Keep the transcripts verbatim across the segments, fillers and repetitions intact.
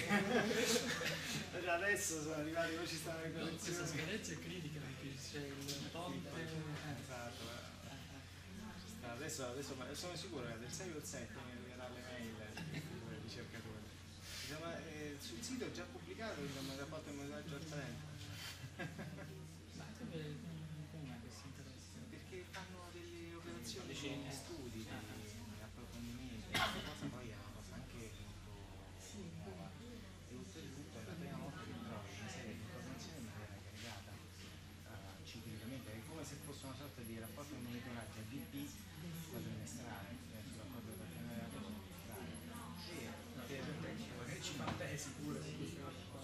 Adesso sono arrivati, poi ci stanno le correzioni. Questa scadenza è critica perché c'è il ponte. Esatto. Adesso, adesso sono sicuro che del sei o del sette mi arriverà le mail dei ricercatori. Diciamo, eh, sul sito è già pubblicato, mi hanno fatto il montaggio al trenta. Ma come mai che si interessano? Perché fanno delle operazioni di studi, di approfondimenti, questa cosa poi è una cosa anche molto nuova. E oltretutto è la prima volta che trovi una serie di informazioni in maniera caricata uh, ciclicamente, è come se fosse una sorta di rapporto di monitoraggio A D P da trimestrale, sull'accordo partenariato trimestrale. E magari ci fa tesi pure su queste cose qua.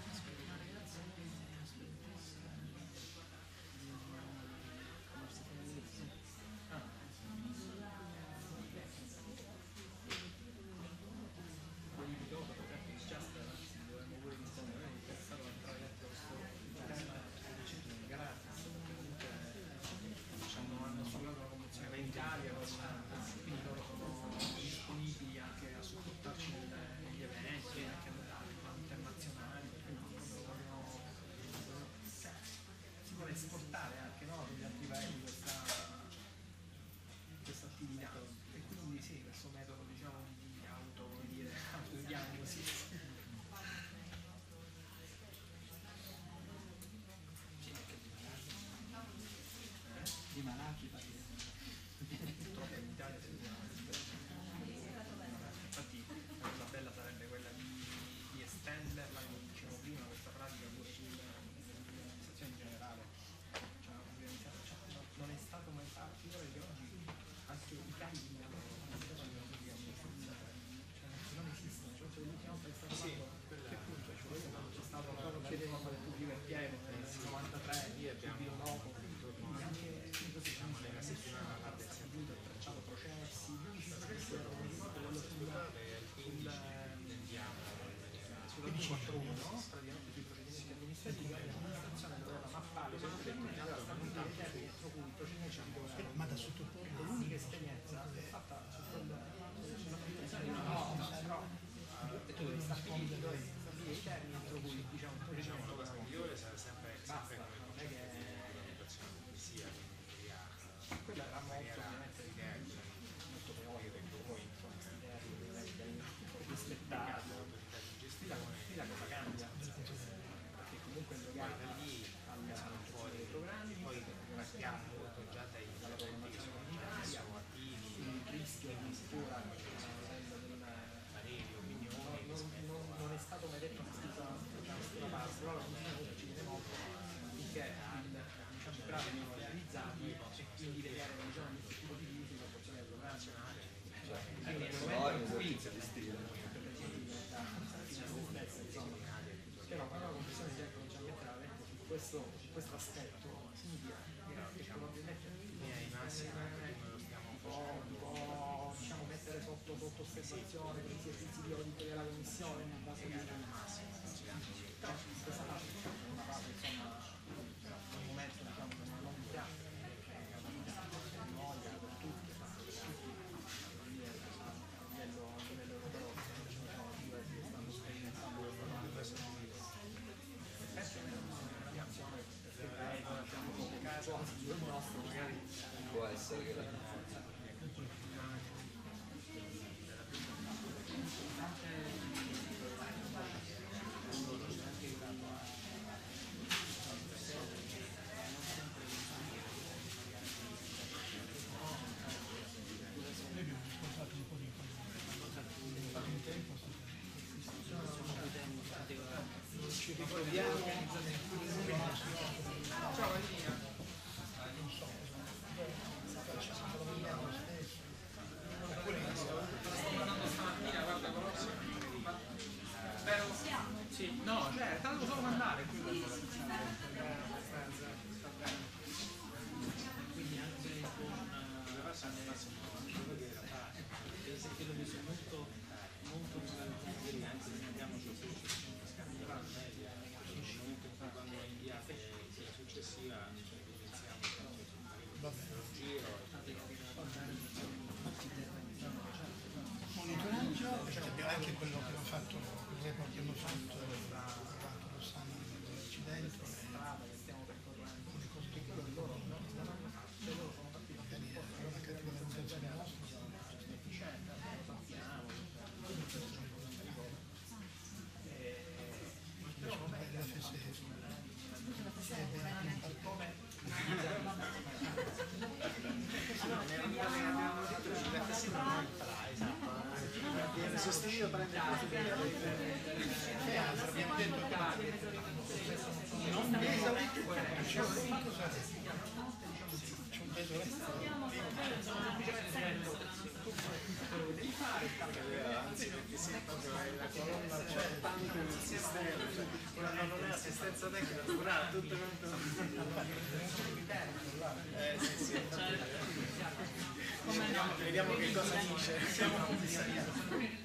In Italia, quindi loro sono disponibili anche a supportarci negli eventi, anche internazionali, quindi vogliono, cioè, si vuole esportare anche no, negli altri paesi questa, questa attività e quindi sì, questo metodo diciamo di auto, come dire, autodiagnosi. Di malati purtroppo in Italia infatti la cosa bella sarebbe quella di, di estenderla, come dicevo prima, questa pratica pure sull'organizzazione in generale, cioè, cioè, non è stato mai fatto, io che oggi anche i casi di non esistono, cioè l'ultima volta che è stato fatto che appunto c'è stato quello che chiedeva quale pubblico è pieno nel novantatré, subito dopo, quindi anche la settimana ha stabilito e tracciato processi, quello sulla P quattortuno, praticamente sui procedimenti amministrativi, l'amministrazione doveva mappare sempre la stabilità entro cui i procedimenti dovevano. Ma da sottoporre l'unica esperienza è fatta sulla no, e tu devi stabilire i termini entro cui diciamo il procedimento. La cosa migliore sarà sempre basta, non è che quella era molto ovviamente molto teorico, poi rispettato. Qui la cosa cambia, perché comunque è legata alla fuori dei programmi, poi partiamo già dalla programmazione comunitaria, quindi il rischio addirittura quindi non è stato mai detto una scusa parte, però la funzione ci viene molto finché i brani vengono realizzati e quindi vedere diciamo il tipo di uso la porzione del programma quindi nel momento qui però quando la commissione si comincia a mettere la mente su questo, su questo aspetto significa che probabilmente può diciamo mettere sotto, sotto osservazione per i servizi di audito della commissione in base a però questa parte è una parte insomma un momento diciamo che non piace noia per tutti a livello europeo che stanno sperimentando questo penso che una reazione sul nostro magari può essere che noi abbiamo ascoltato un po' di un tempo ci ricordiamo ciao Alina non so facciamo lo stesso sto parlando stamattina guarda conosco spero sì no cioè tanto solo mandare quindi anche con perché lo visto molto molto ieri anche se abbiamo su scambiato media nel momento in cui quando inviate la successiva iniziamo il giro monitoraggio perché abbiamo anche quello che hanno fatto che partiamo sotto l'alto Rossana dell'Occidente, strada che stiamo percorrendo, le cose che quello che loro non l'hanno fatto, cioè loro sono partiti da un po' magari la cattiva valutazione nostra, vicenda, sappiamo, quindi questo non mi ricordo. Però la F S S. Viene sostenuto per Abbiamo detto che non è esaurito, c'è un peso anzi perché sì, proprio è la colonna portante del sistema, cioè una non è assistenza tecnica, durare tutto quanto. Eh sì sì, vediamo, vediamo che cosa dice. Siamo commissariati.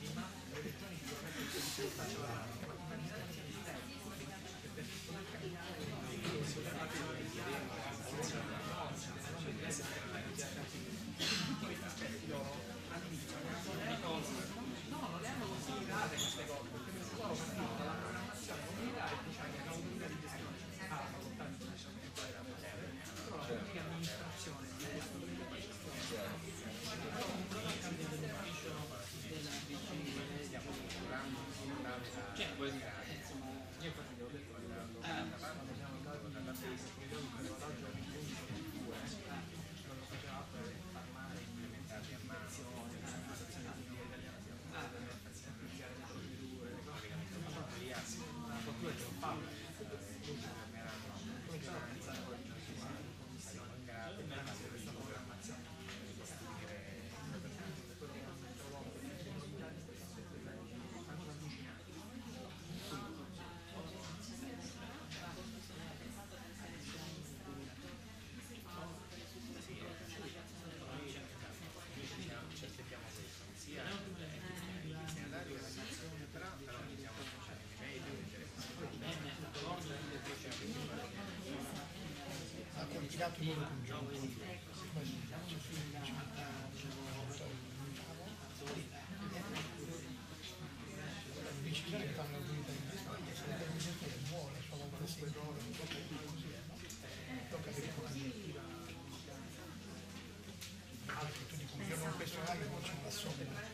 coltivato in modo congiunto. Decisione che fanno l'autorità di Italia, se l'organizzazione vuole, a sua volta si vuole, non so così, no? Tocca avere come altri, tu dico, io non questo orario, non c'è una somma.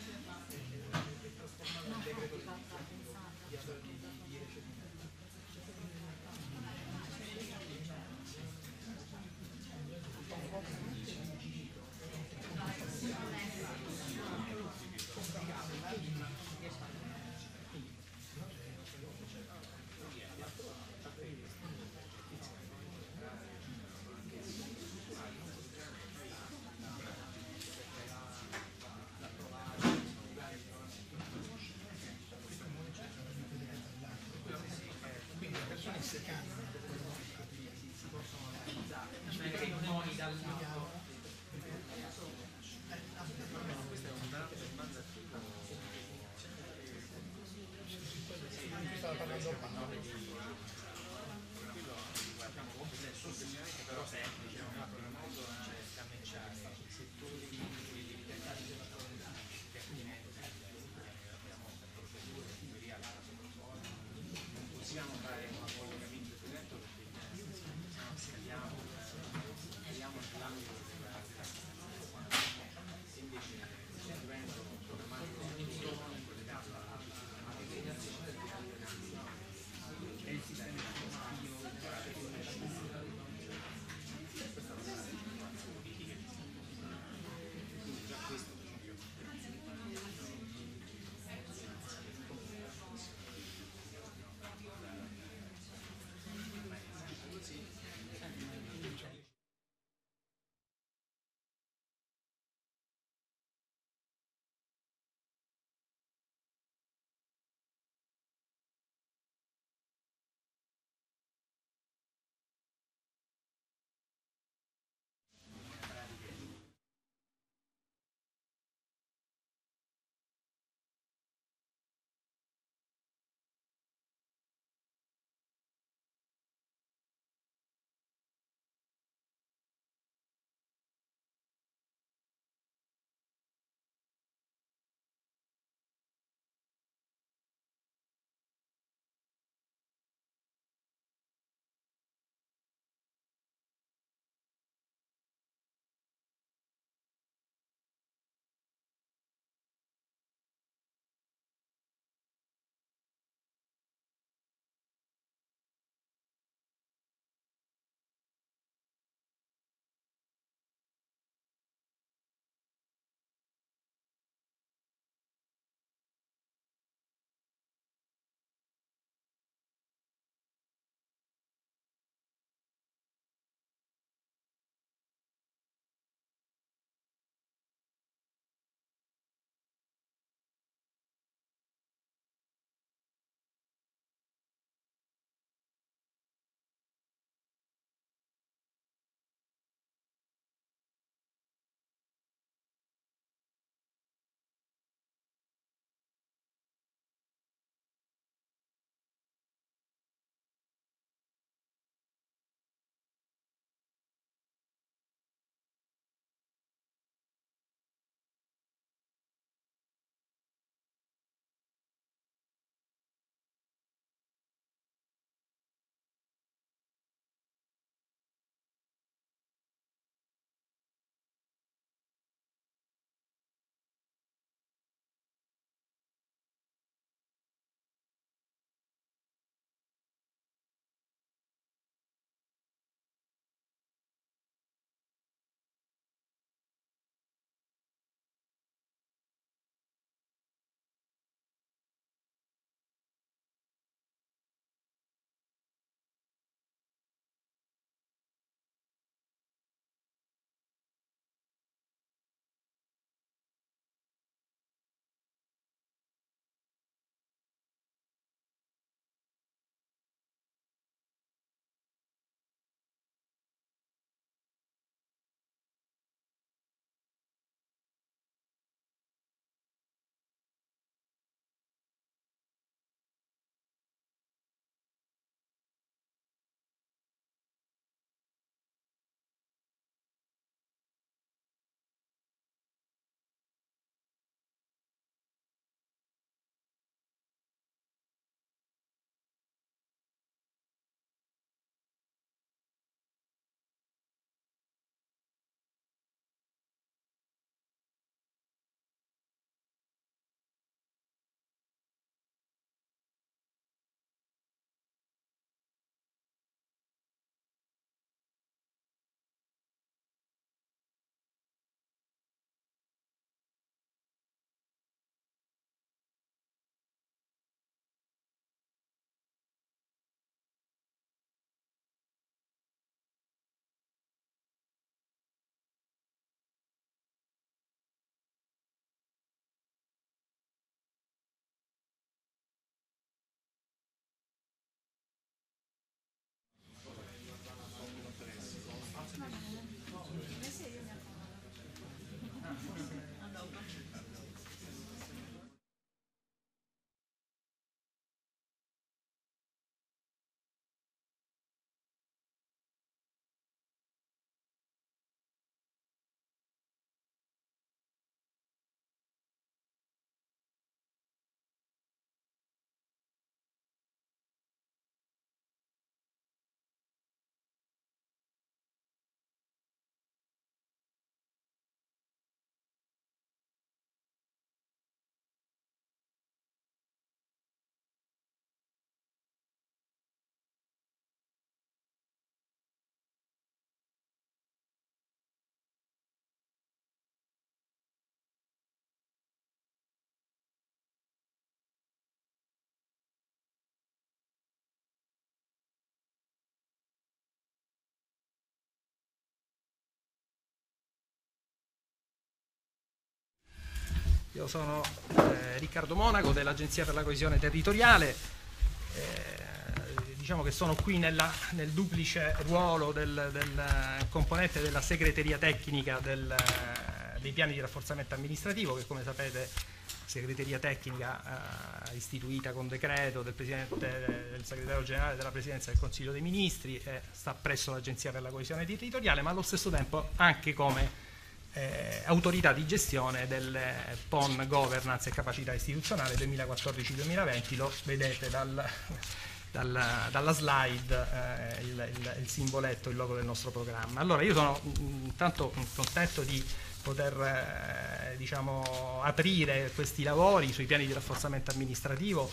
io sono eh, Riccardo Monaco dell'Agenzia per la Coesione Territoriale. Eh, diciamo che sono qui nella, nel duplice ruolo del, del componente della segreteria tecnica del, dei piani di rafforzamento amministrativo, che come sapete segreteria tecnica eh, istituita con decreto del, Presidente, del segretario generale della Presidenza del Consiglio dei Ministri, e sta presso l'Agenzia per la Coesione Territoriale, ma allo stesso tempo anche come eh, autorità di gestione del P O N Governance e Capacità Istituzionale duemilaquattordici duemilaventi. Lo vedete dal, dal, dalla slide, eh, il, il, il simboletto, il logo del nostro programma. Allora io sono intanto contento di poter eh, diciamo, aprire questi lavori sui piani di rafforzamento amministrativo.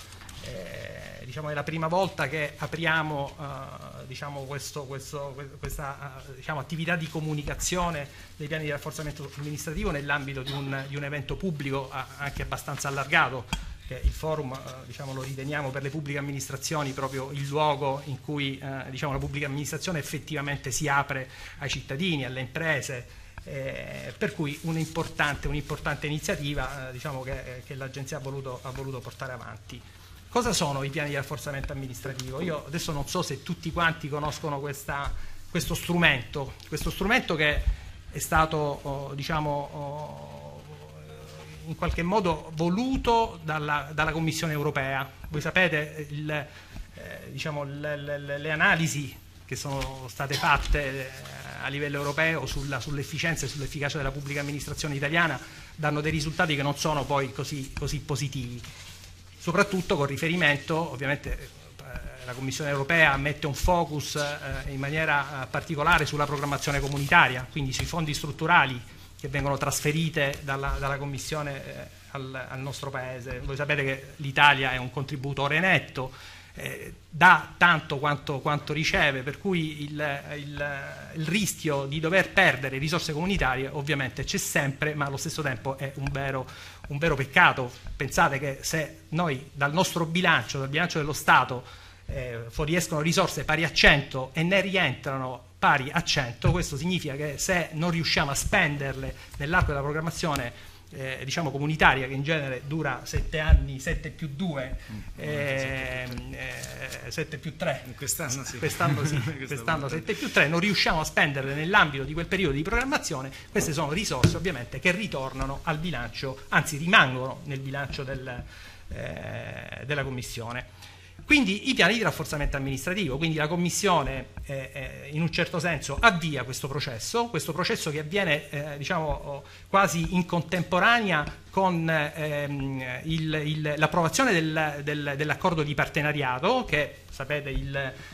Eh, diciamo, è la prima volta che apriamo eh, diciamo, questo, questo, questa eh, diciamo, attività di comunicazione dei piani di rafforzamento amministrativo nell'ambito di un, di un evento pubblico eh, anche abbastanza allargato, che il forum eh, diciamo, lo riteniamo per le pubbliche amministrazioni proprio il luogo in cui eh, diciamo, la pubblica amministrazione effettivamente si apre ai cittadini, alle imprese. Eh, per cui un'importante, un'importante iniziativa eh, diciamo che, che l'Agenzia ha voluto, ha voluto portare avanti. Cosa sono i piani di rafforzamento amministrativo? Io adesso non so se tutti quanti conoscono questa, questo strumento, questo strumento che è stato oh, diciamo, oh, in qualche modo voluto dalla, dalla Commissione europea. Voi sapete il, eh, diciamo, le, le, le analisi che sono state fatte eh, a livello europeo sulla, sull'efficienza e sull'efficacia della pubblica amministrazione italiana danno dei risultati che non sono poi così, così positivi, soprattutto con riferimento, ovviamente eh, la Commissione europea mette un focus eh, in maniera eh, particolare sulla programmazione comunitaria, quindi sui fondi strutturali che vengono trasferite dalla, dalla Commissione eh, al, al nostro Paese. Voi sapete che l'Italia è un contributore netto, Eh, dà tanto quanto, quanto riceve, per cui il, il, il rischio di dover perdere risorse comunitarie ovviamente c'è sempre, ma allo stesso tempo è un vero, un vero peccato. Pensate che se noi dal nostro bilancio, dal bilancio dello Stato, eh, fuoriescono risorse pari a cento e ne rientrano pari a cento, questo significa che se non riusciamo a spenderle nell'arco della programmazione Eh, diciamo comunitaria, che in genere dura sette anni, sette più due, eh, eh, sette più tre, quest'anno sì, quest'anno, sì, quest'anno sette più tre, non riusciamo a spenderle nell'ambito di quel periodo di programmazione. Queste sono risorse ovviamente che ritornano al bilancio, anzi rimangono nel bilancio del, eh, della Commissione. Quindi i piani di rafforzamento amministrativo, quindi la Commissione eh, eh, in un certo senso avvia questo processo, questo processo che avviene eh, diciamo, quasi in contemporanea con ehm, l'approvazione del, del, dell'accordo di partenariato, che sapete il,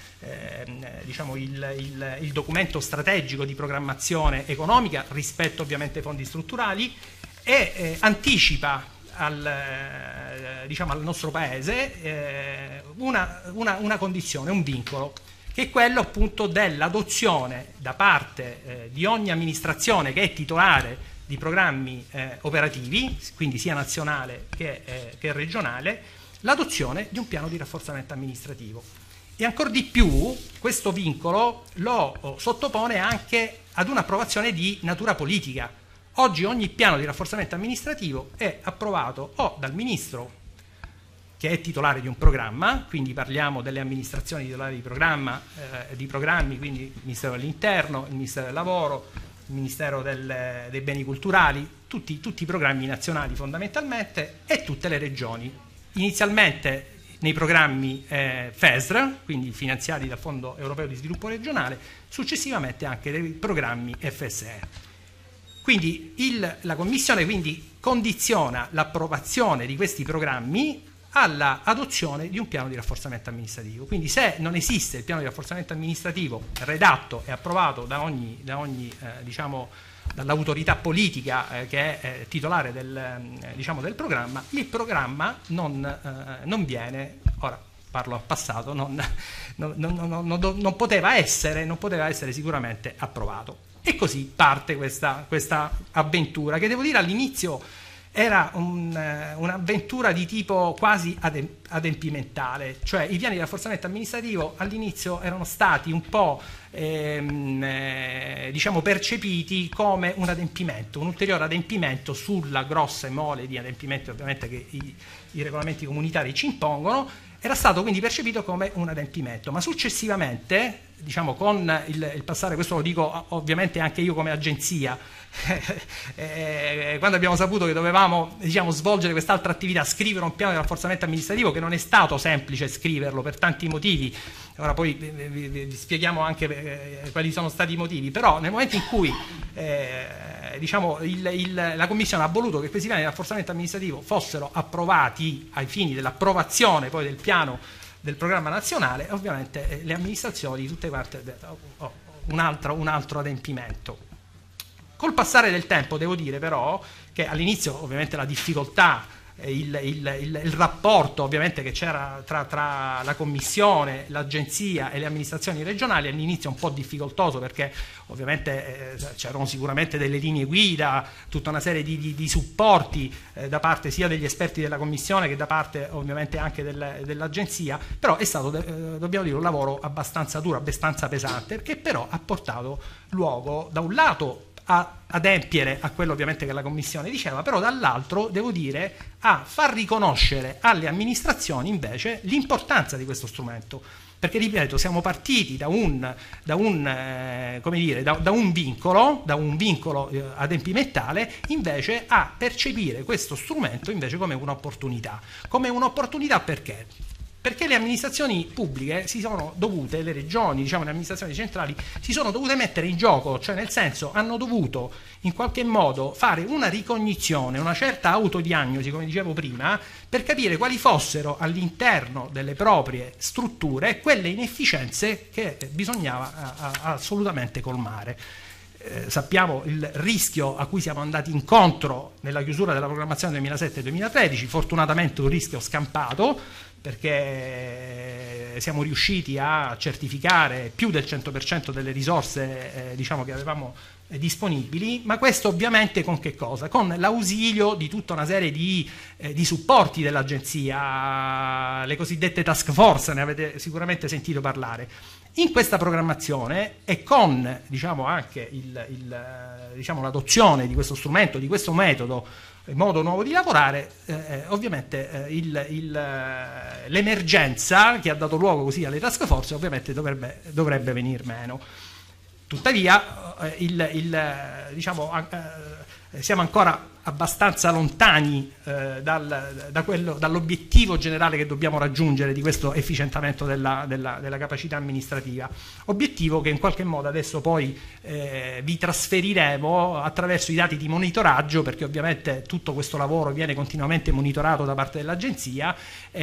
eh, diciamo, il, il, il documento strategico di programmazione economica rispetto ovviamente ai fondi strutturali, e eh, anticipa Al, diciamo, al nostro Paese eh, una, una, una condizione, un vincolo, che è quello appunto dell'adozione da parte eh, di ogni amministrazione che è titolare di programmi eh, operativi, quindi sia nazionale che, eh, che regionale, l'adozione di un piano di rafforzamento amministrativo. E ancor di più questo vincolo lo oh, sottopone anche ad un'approvazione di natura politica. Oggi ogni piano di rafforzamento amministrativo è approvato o dal Ministro, che è titolare di un programma, quindi parliamo delle amministrazioni titolari di, programma, eh, di programmi, quindi il Ministero dell'Interno, il Ministero del Lavoro, il Ministero del, dei Beni Culturali, tutti, tutti i programmi nazionali fondamentalmente, e tutte le regioni. Inizialmente nei programmi eh, F E S R, quindi finanziati dal Fondo Europeo di Sviluppo Regionale, successivamente anche dei programmi F S E. Quindi il, la Commissione quindi condiziona l'approvazione di questi programmi alla adozione di un piano di rafforzamento amministrativo. Quindi se non esiste il piano di rafforzamento amministrativo redatto e approvato da ogni, da ogni eh, diciamo, dall'autorità politica eh, che è eh, titolare del, eh, diciamo, del programma, il programma non, eh, non viene, ora parlo al passato, non, non, non, non, non, poteva essere, non poteva essere sicuramente approvato. E così parte questa, questa avventura, che devo dire all'inizio era un, un'avventura di tipo quasi adempimentale, cioè i piani di rafforzamento amministrativo all'inizio erano stati un po' ehm, eh, diciamo percepiti come un adempimento, un ulteriore adempimento sulla grossa mole di adempimenti ovviamente che i, i regolamenti comunitari ci impongono. Era stato quindi percepito come un adempimento, ma successivamente, diciamo, con il, il passare, questo lo dico ovviamente anche io come agenzia, eh, quando abbiamo saputo che dovevamo, diciamo, svolgere quest'altra attività, scrivere un piano di rafforzamento amministrativo, che non è stato semplice scriverlo per tanti motivi, ora poi vi, vi, vi spieghiamo anche eh, quali sono stati i motivi, però nel momento in cui eh, diciamo, il, il, la Commissione ha voluto che questi piani di rafforzamento amministrativo fossero approvati ai fini dell'approvazione poi del piano del programma nazionale, ovviamente eh, le amministrazioni tutte quante oh, oh, un, altro, un altro adempimento. Col passare del tempo devo dire però che all'inizio ovviamente la difficoltà, il, il, il, il rapporto ovviamente che c'era tra, tra la Commissione, l'Agenzia e le amministrazioni regionali all'inizio un po' difficoltoso, perché ovviamente eh, c'erano sicuramente delle linee guida, tutta una serie di, di, di supporti eh, da parte sia degli esperti della Commissione che da parte ovviamente anche del, dell'Agenzia, però è stato, eh, dobbiamo dire, un lavoro abbastanza duro, abbastanza pesante, che però ha portato luogo da un lato a adempiere a quello ovviamente che la Commissione diceva, però dall'altro devo dire a far riconoscere alle amministrazioni invece l'importanza di questo strumento, perché ripeto, siamo partiti da un, da un, eh, come dire, da, da un vincolo, da un vincolo eh, adempimentale, invece a percepire questo strumento invece come un'opportunità. Come un'opportunità perché? Perché le amministrazioni pubbliche si sono dovute, le regioni, diciamo le amministrazioni centrali, si sono dovute mettere in gioco, cioè nel senso hanno dovuto in qualche modo fare una ricognizione, una certa autodiagnosi, come dicevo prima, per capire quali fossero all'interno delle proprie strutture quelle inefficienze che bisognava a, a, assolutamente colmare. Eh, sappiamo il rischio a cui siamo andati incontro nella chiusura della programmazione duemilasette duemilatredici, fortunatamente un rischio scampato, perché siamo riusciti a certificare più del cento per cento delle risorse eh, diciamo che avevamo eh, disponibili, ma questo ovviamente con che cosa? Con l'ausilio di tutta una serie di, eh, di supporti dell'agenzia, le cosiddette task force, ne avete sicuramente sentito parlare. In questa programmazione e con, diciamo, anche il, il, diciamo, l'adozione di questo strumento, di questo metodo, modo nuovo di lavorare, eh, ovviamente eh, il, il, l'emergenza che ha dato luogo così alle task force ovviamente dovrebbe, dovrebbe venir meno. Tuttavia eh, il, il, diciamo, eh, siamo ancora abbastanza lontani eh, dal, da quello, dall'obiettivo generale che dobbiamo raggiungere di questo efficientamento della, della, della capacità amministrativa, obiettivo che in qualche modo adesso poi eh, vi trasferiremo attraverso i dati di monitoraggio, perché ovviamente tutto questo lavoro viene continuamente monitorato da parte dell'agenzia.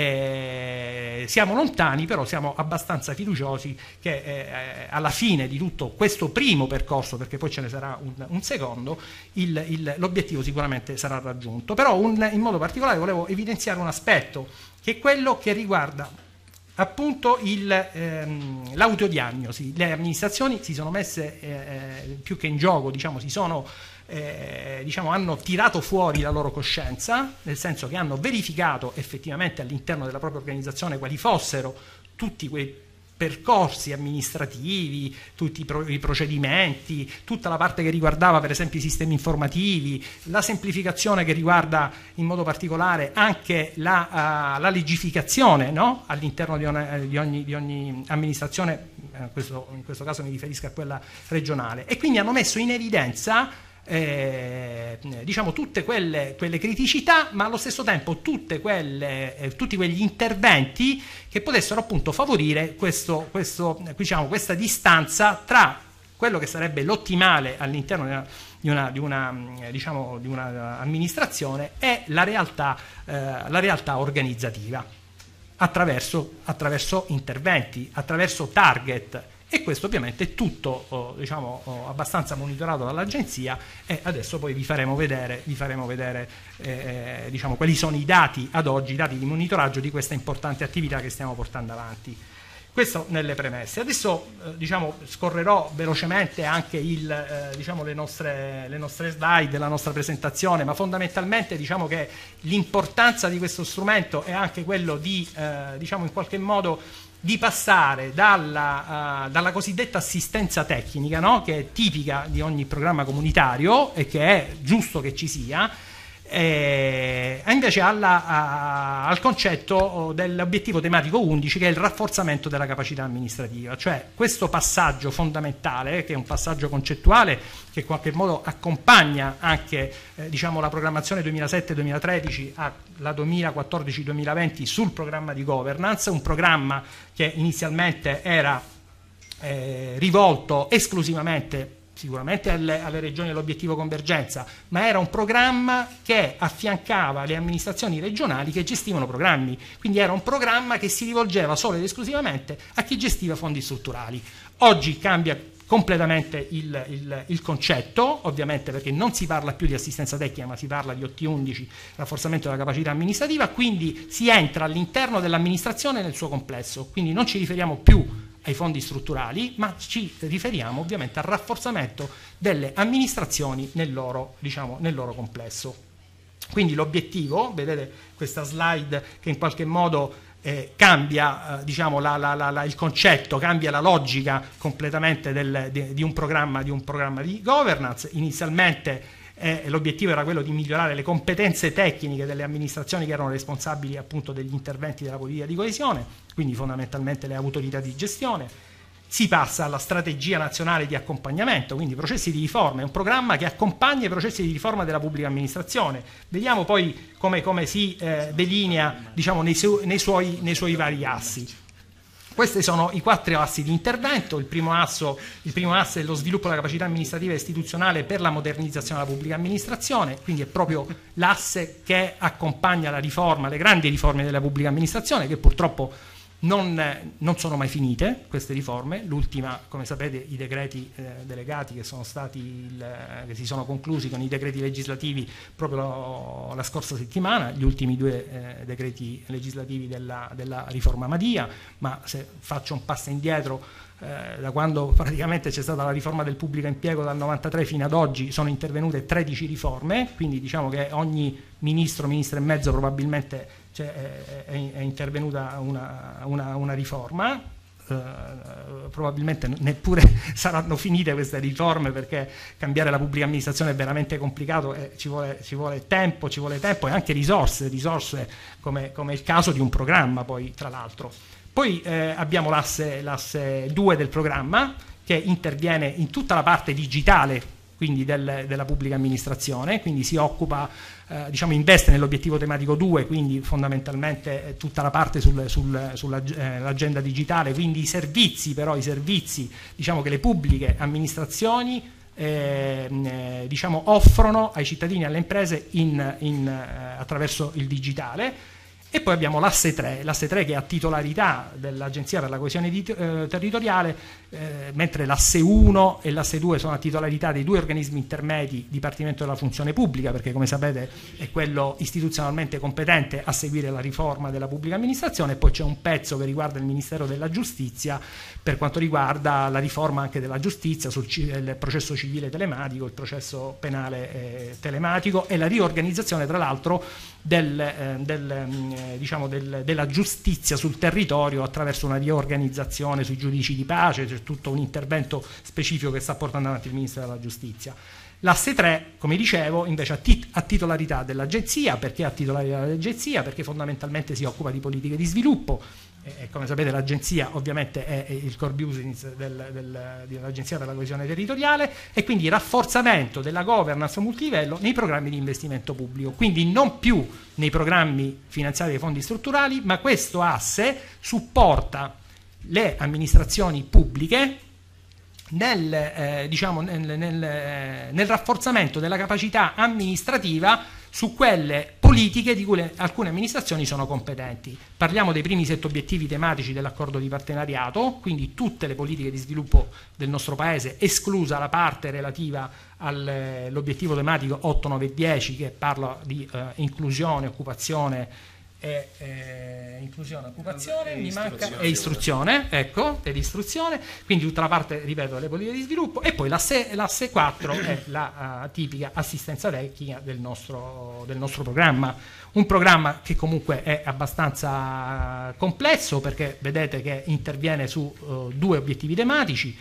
Eh, siamo lontani, però siamo abbastanza fiduciosi che eh, alla fine di tutto questo primo percorso, perché poi ce ne sarà un, un secondo, il, il, l'obiettivo sicuramente sarà raggiunto. Però un, in modo particolare volevo evidenziare un aspetto, che è quello che riguarda appunto il, ehm, l'autodiagnosi. Le amministrazioni si sono messe eh, più che in gioco, diciamo, si sono eh, diciamo, hanno tirato fuori la loro coscienza, nel senso che hanno verificato effettivamente all'interno della propria organizzazione quali fossero tutti quei percorsi amministrativi, tutti i, pro- i procedimenti, tutta la parte che riguardava per esempio i sistemi informativi, la semplificazione che riguarda in modo particolare anche la, uh, la legificazione, no? All'interno di, una, di, ogni, di ogni amministrazione, in questo, in questo caso mi riferisco a quella regionale, e quindi hanno messo in evidenza Eh, diciamo tutte quelle, quelle criticità, ma allo stesso tempo tutte quelle, eh, tutti quegli interventi che potessero appunto favorire questo, questo, diciamo, questa distanza tra quello che sarebbe l'ottimale all'interno di una, di una, diciamo, di una amministrazione e la realtà, eh, la realtà organizzativa, attraverso, attraverso interventi, attraverso target. E questo ovviamente è tutto oh, diciamo, oh, abbastanza monitorato dall'agenzia, e adesso poi vi faremo vedere, vi faremo vedere eh, diciamo, quali sono i dati ad oggi, i dati di monitoraggio di questa importante attività che stiamo portando avanti. Questo nelle premesse. Adesso eh, diciamo, scorrerò velocemente anche il, eh, diciamo, le, nostre, le nostre slide, la nostra presentazione, ma fondamentalmente diciamo che l'importanza di questo strumento è anche quello di, eh, diciamo, in qualche modo di passare dalla, uh, dalla cosiddetta assistenza tecnica, no? Che è tipica di ogni programma comunitario e che è giusto che ci sia, e invece alla, a, al concetto dell'obiettivo tematico undici, che è il rafforzamento della capacità amministrativa, cioè questo passaggio fondamentale, che è un passaggio concettuale che in qualche modo accompagna anche eh, diciamo, la programmazione duemilasette duemilatredici alla duemilaquattordici duemilaventi sul programma di governance, un programma che inizialmente era eh, rivolto esclusivamente sicuramente alle, alle regioni dell'obiettivo convergenza, ma era un programma che affiancava le amministrazioni regionali che gestivano programmi, quindi era un programma che si rivolgeva solo ed esclusivamente a chi gestiva fondi strutturali. Oggi cambia completamente il, il, il concetto, ovviamente perché non si parla più di assistenza tecnica, ma si parla di O T undici, rafforzamento della capacità amministrativa, quindi si entra all'interno dell'amministrazione nel suo complesso, quindi non ci riferiamo più ai fondi strutturali, ma ci riferiamo ovviamente al rafforzamento delle amministrazioni nel loro, diciamo, nel loro complesso. Quindi l'obiettivo, vedete questa slide che in qualche modo eh, cambia eh, diciamo, la, la, la, la, il concetto, cambia la logica completamente del, di, di, un programma, di un programma di governance. Inizialmente eh, l'obiettivo era quello di migliorare le competenze tecniche delle amministrazioni che erano responsabili appunto degli interventi della politica di coesione, quindi fondamentalmente le autorità di gestione. Si passa alla strategia nazionale di accompagnamento, quindi processi di riforma, è un programma che accompagna i processi di riforma della pubblica amministrazione. Vediamo poi come, come si eh, delinea diciamo, nei, su, nei, suoi, nei suoi vari assi. Questi sono i quattro assi di intervento. Il primo, asso, il primo asse è lo sviluppo della capacità amministrativa e istituzionale per la modernizzazione della pubblica amministrazione, quindi è proprio l'asse che accompagna la riforma, le grandi riforme della pubblica amministrazione, che purtroppo non, non sono mai finite queste riforme. L'ultima, come sapete, i decreti eh, delegati che sono stati il, che si sono conclusi con i decreti legislativi proprio la scorsa settimana, gli ultimi due eh, decreti legislativi della, della riforma Madia. Ma se faccio un passo indietro, eh, da quando praticamente c'è stata la riforma del pubblico impiego dal novantatré fino ad oggi sono intervenute tredici riforme, quindi diciamo che ogni ministro, ministro e mezzo probabilmente cioè, è, è, è intervenuta una, una, una riforma. Uh, probabilmente neppure saranno finite queste riforme, perché cambiare la pubblica amministrazione è veramente complicato e ci vuole, ci vuole tempo, ci vuole tempo e anche risorse, risorse come, come il caso di un programma poi tra l'altro. Poi eh, abbiamo l'asse, l'asse due del programma, che interviene in tutta la parte digitale quindi del, della pubblica amministrazione, quindi si occupa, eh, diciamo investe nell'obiettivo tematico due, quindi fondamentalmente eh, tutta la parte sul, sul, sull'agenda eh, digitale, quindi i servizi, però i servizi diciamo che le pubbliche amministrazioni eh, eh, diciamo offrono ai cittadini e alle imprese in, in, eh, attraverso il digitale. E poi abbiamo l'asse tre, l'asse tre che è a titolarità dell'Agenzia per la coesione di, eh, territoriale, eh, mentre l'asse uno e l'asse due sono a titolarità dei due organismi intermedi, Dipartimento della Funzione Pubblica, perché come sapete è quello istituzionalmente competente a seguire la riforma della pubblica amministrazione, e poi c'è un pezzo che riguarda il Ministero della Giustizia per quanto riguarda la riforma anche della giustizia sul il processo civile telematico, il processo penale eh, telematico e la riorganizzazione tra l'altro del, eh, del eh, diciamo del, della giustizia sul territorio attraverso una riorganizzazione sui giudici di pace. C'è tutto un intervento specifico che sta portando avanti il Ministero della Giustizia. L'asse tre, come dicevo, invece ha, tit- ha titolarità dell'Agenzia. Perché ha titolarità dell'Agenzia? Perché fondamentalmente si occupa di politiche di sviluppo. E come sapete l'Agenzia ovviamente è il core business del, del, dell'Agenzia per la coesione territoriale, e quindi rafforzamento della governance multilivello nei programmi di investimento pubblico, quindi non più nei programmi finanziati dai fondi strutturali, ma questo asse supporta le amministrazioni pubbliche nel, eh, diciamo, nel, nel, nel rafforzamento della capacità amministrativa su quelle politiche di cui le, alcune amministrazioni sono competenti. Parliamo dei primi sette obiettivi tematici dell'accordo di partenariato, quindi tutte le politiche di sviluppo del nostro Paese, esclusa la parte relativa all'obiettivo tematico otto, nove e dieci, che parla di eh, inclusione, occupazione e, eh, inclusione, occupazione, E mi manca istruzione. e istruzione, ecco, ed istruzione, quindi tutta la parte, ripeto, delle politiche di sviluppo, e poi l'asse, l'asse quattro è la uh, tipica assistenza tecnica del nostro, del nostro programma. Un programma che comunque è abbastanza complesso, perché vedete che interviene su uh, due obiettivi tematici.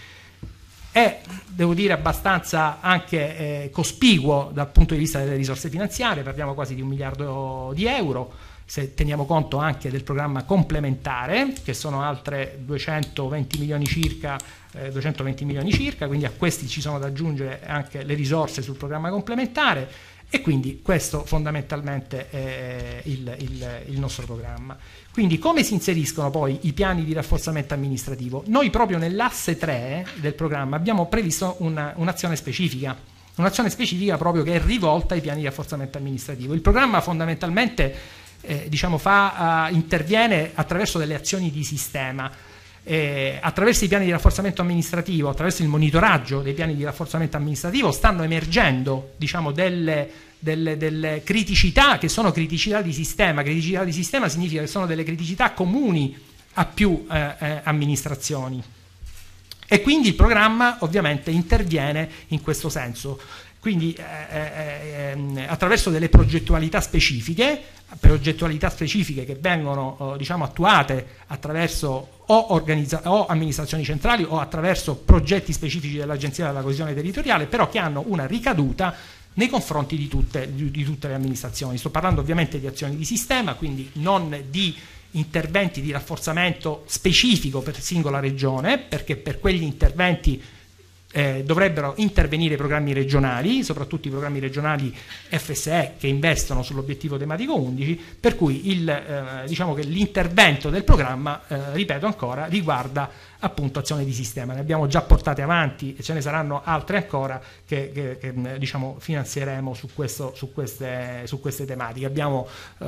È, devo dire, abbastanza anche eh, cospicuo dal punto di vista delle risorse finanziarie, parliamo quasi di un miliardo di euro, se teniamo conto anche del programma complementare, che sono altre duecentoventi milioni circa, eh, duecentoventi milioni circa, quindi a questi ci sono da aggiungere anche le risorse sul programma complementare, e quindi questo fondamentalmente è il, il, il nostro programma. Quindi come si inseriscono poi i piani di rafforzamento amministrativo? Noi proprio nell'asse tre del programma abbiamo previsto una, un'azione specifica, un'azione specifica proprio che è rivolta ai piani di rafforzamento amministrativo. Il programma fondamentalmente eh, diciamo fa, uh, interviene attraverso delle azioni di sistema, eh, attraverso i piani di rafforzamento amministrativo, attraverso il monitoraggio dei piani di rafforzamento amministrativo stanno emergendo diciamo delle Delle, delle criticità che sono criticità di sistema. Criticità di sistema significa che sono delle criticità comuni a più eh, eh, amministrazioni, e quindi il programma ovviamente interviene in questo senso, quindi eh, eh, attraverso delle progettualità specifiche, progettualità specifiche che vengono eh, diciamo attuate attraverso o, organizza- o amministrazioni centrali o attraverso progetti specifici dell'Agenzia della Coesione Territoriale, però che hanno una ricaduta nei confronti di tutte, di, di tutte le amministrazioni. Sto parlando ovviamente di azioni di sistema, quindi non di interventi di rafforzamento specifico per singola regione, perché per quegli interventi eh, dovrebbero intervenire i programmi regionali, soprattutto i programmi regionali F S E che investono sull'obiettivo tematico undici, per cui il, eh, diciamo che l'intervento del programma, eh, ripeto ancora, riguarda appunto azione di sistema. Ne abbiamo già portate avanti e ce ne saranno altre ancora che, che, che diciamo finanzieremo su, questo, su, queste, su queste tematiche. Abbiamo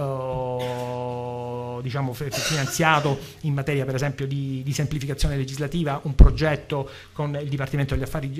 eh, diciamo finanziato in materia per esempio di, di semplificazione legislativa un progetto con il Dipartimento degli Affari,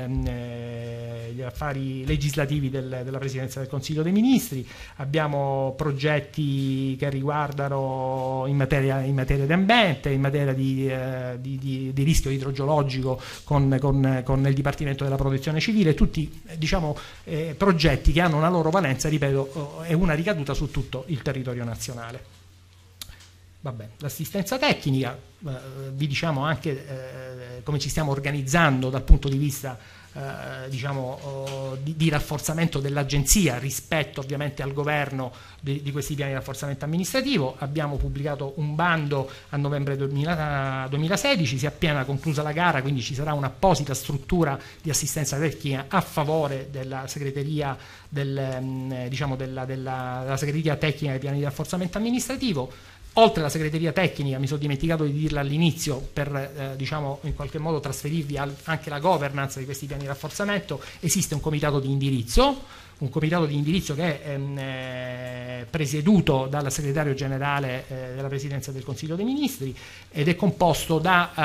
eh, gli affari legislativi del, della Presidenza del Consiglio dei Ministri. Abbiamo progetti che riguardano in materia, in materia di ambiente, in materia di, eh, di Di, di rischio idrogeologico con, con, con il Dipartimento della Protezione Civile, tutti diciamo, eh, progetti che hanno una loro valenza, ripeto, e una ricaduta su tutto il territorio nazionale. Vabbè, l'assistenza tecnica, eh, vi diciamo anche eh, come ci stiamo organizzando dal punto di vista eh, diciamo, oh, di, di rafforzamento dell'agenzia rispetto ovviamente al governo di, di questi piani di rafforzamento amministrativo. Abbiamo pubblicato un bando a novembre duemilasedici, si è appena conclusa la gara, quindi ci sarà un'apposita struttura di assistenza tecnica a favore della segreteria, del, diciamo della, della, della segreteria tecnica dei piani di rafforzamento amministrativo. Oltre alla segreteria tecnica, mi sono dimenticato di dirla all'inizio, per eh, diciamo in qualche modo trasferirvi al, anche la governance di questi piani di rafforzamento, esiste un comitato di indirizzo, un comitato di indirizzo che è ehm, eh, presieduto dal segretario generale eh, della Presidenza del Consiglio dei Ministri ed è composto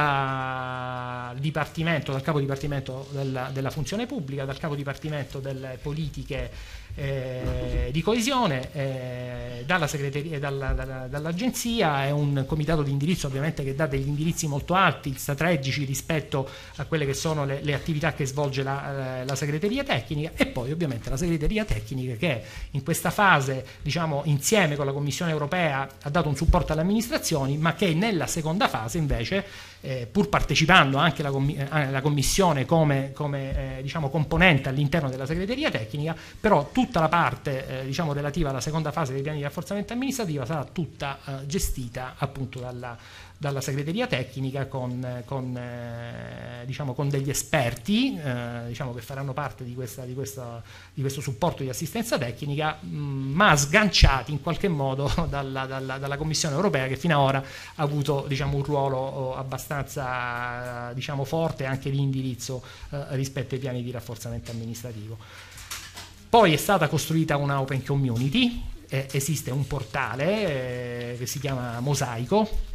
da uh, dipartimento, dal capo dipartimento della, della funzione pubblica, dal capo dipartimento delle politiche Eh, di coesione, eh, dalla segreteria, dalla, dalla, dall'agenzia. È un comitato di indirizzo ovviamente che dà degli indirizzi molto alti, strategici rispetto a quelle che sono le, le attività che svolge la, la segreteria tecnica, e poi ovviamente la segreteria tecnica che in questa fase diciamo insieme con la Commissione europea ha dato un supporto alle amministrazioni, ma che nella seconda fase invece eh, pur partecipando anche la, eh, la Commissione come, come eh, diciamo componente all'interno della segreteria tecnica, però tutta la parte eh, diciamo relativa alla seconda fase dei piani di rafforzamento amministrativo sarà tutta eh, gestita appunto dalla, dalla segreteria tecnica con, con, eh, diciamo, con degli esperti eh, diciamo, che faranno parte di, questa, di, questa, di questo supporto di assistenza tecnica, mh, ma sganciati in qualche modo dalla, dalla, dalla Commissione europea, che fino ad ora ha avuto diciamo, un ruolo abbastanza diciamo, forte anche di indirizzo eh, rispetto ai piani di rafforzamento amministrativo. Poi è stata costruita una open community, eh, esiste un portale eh, che si chiama Mosaico,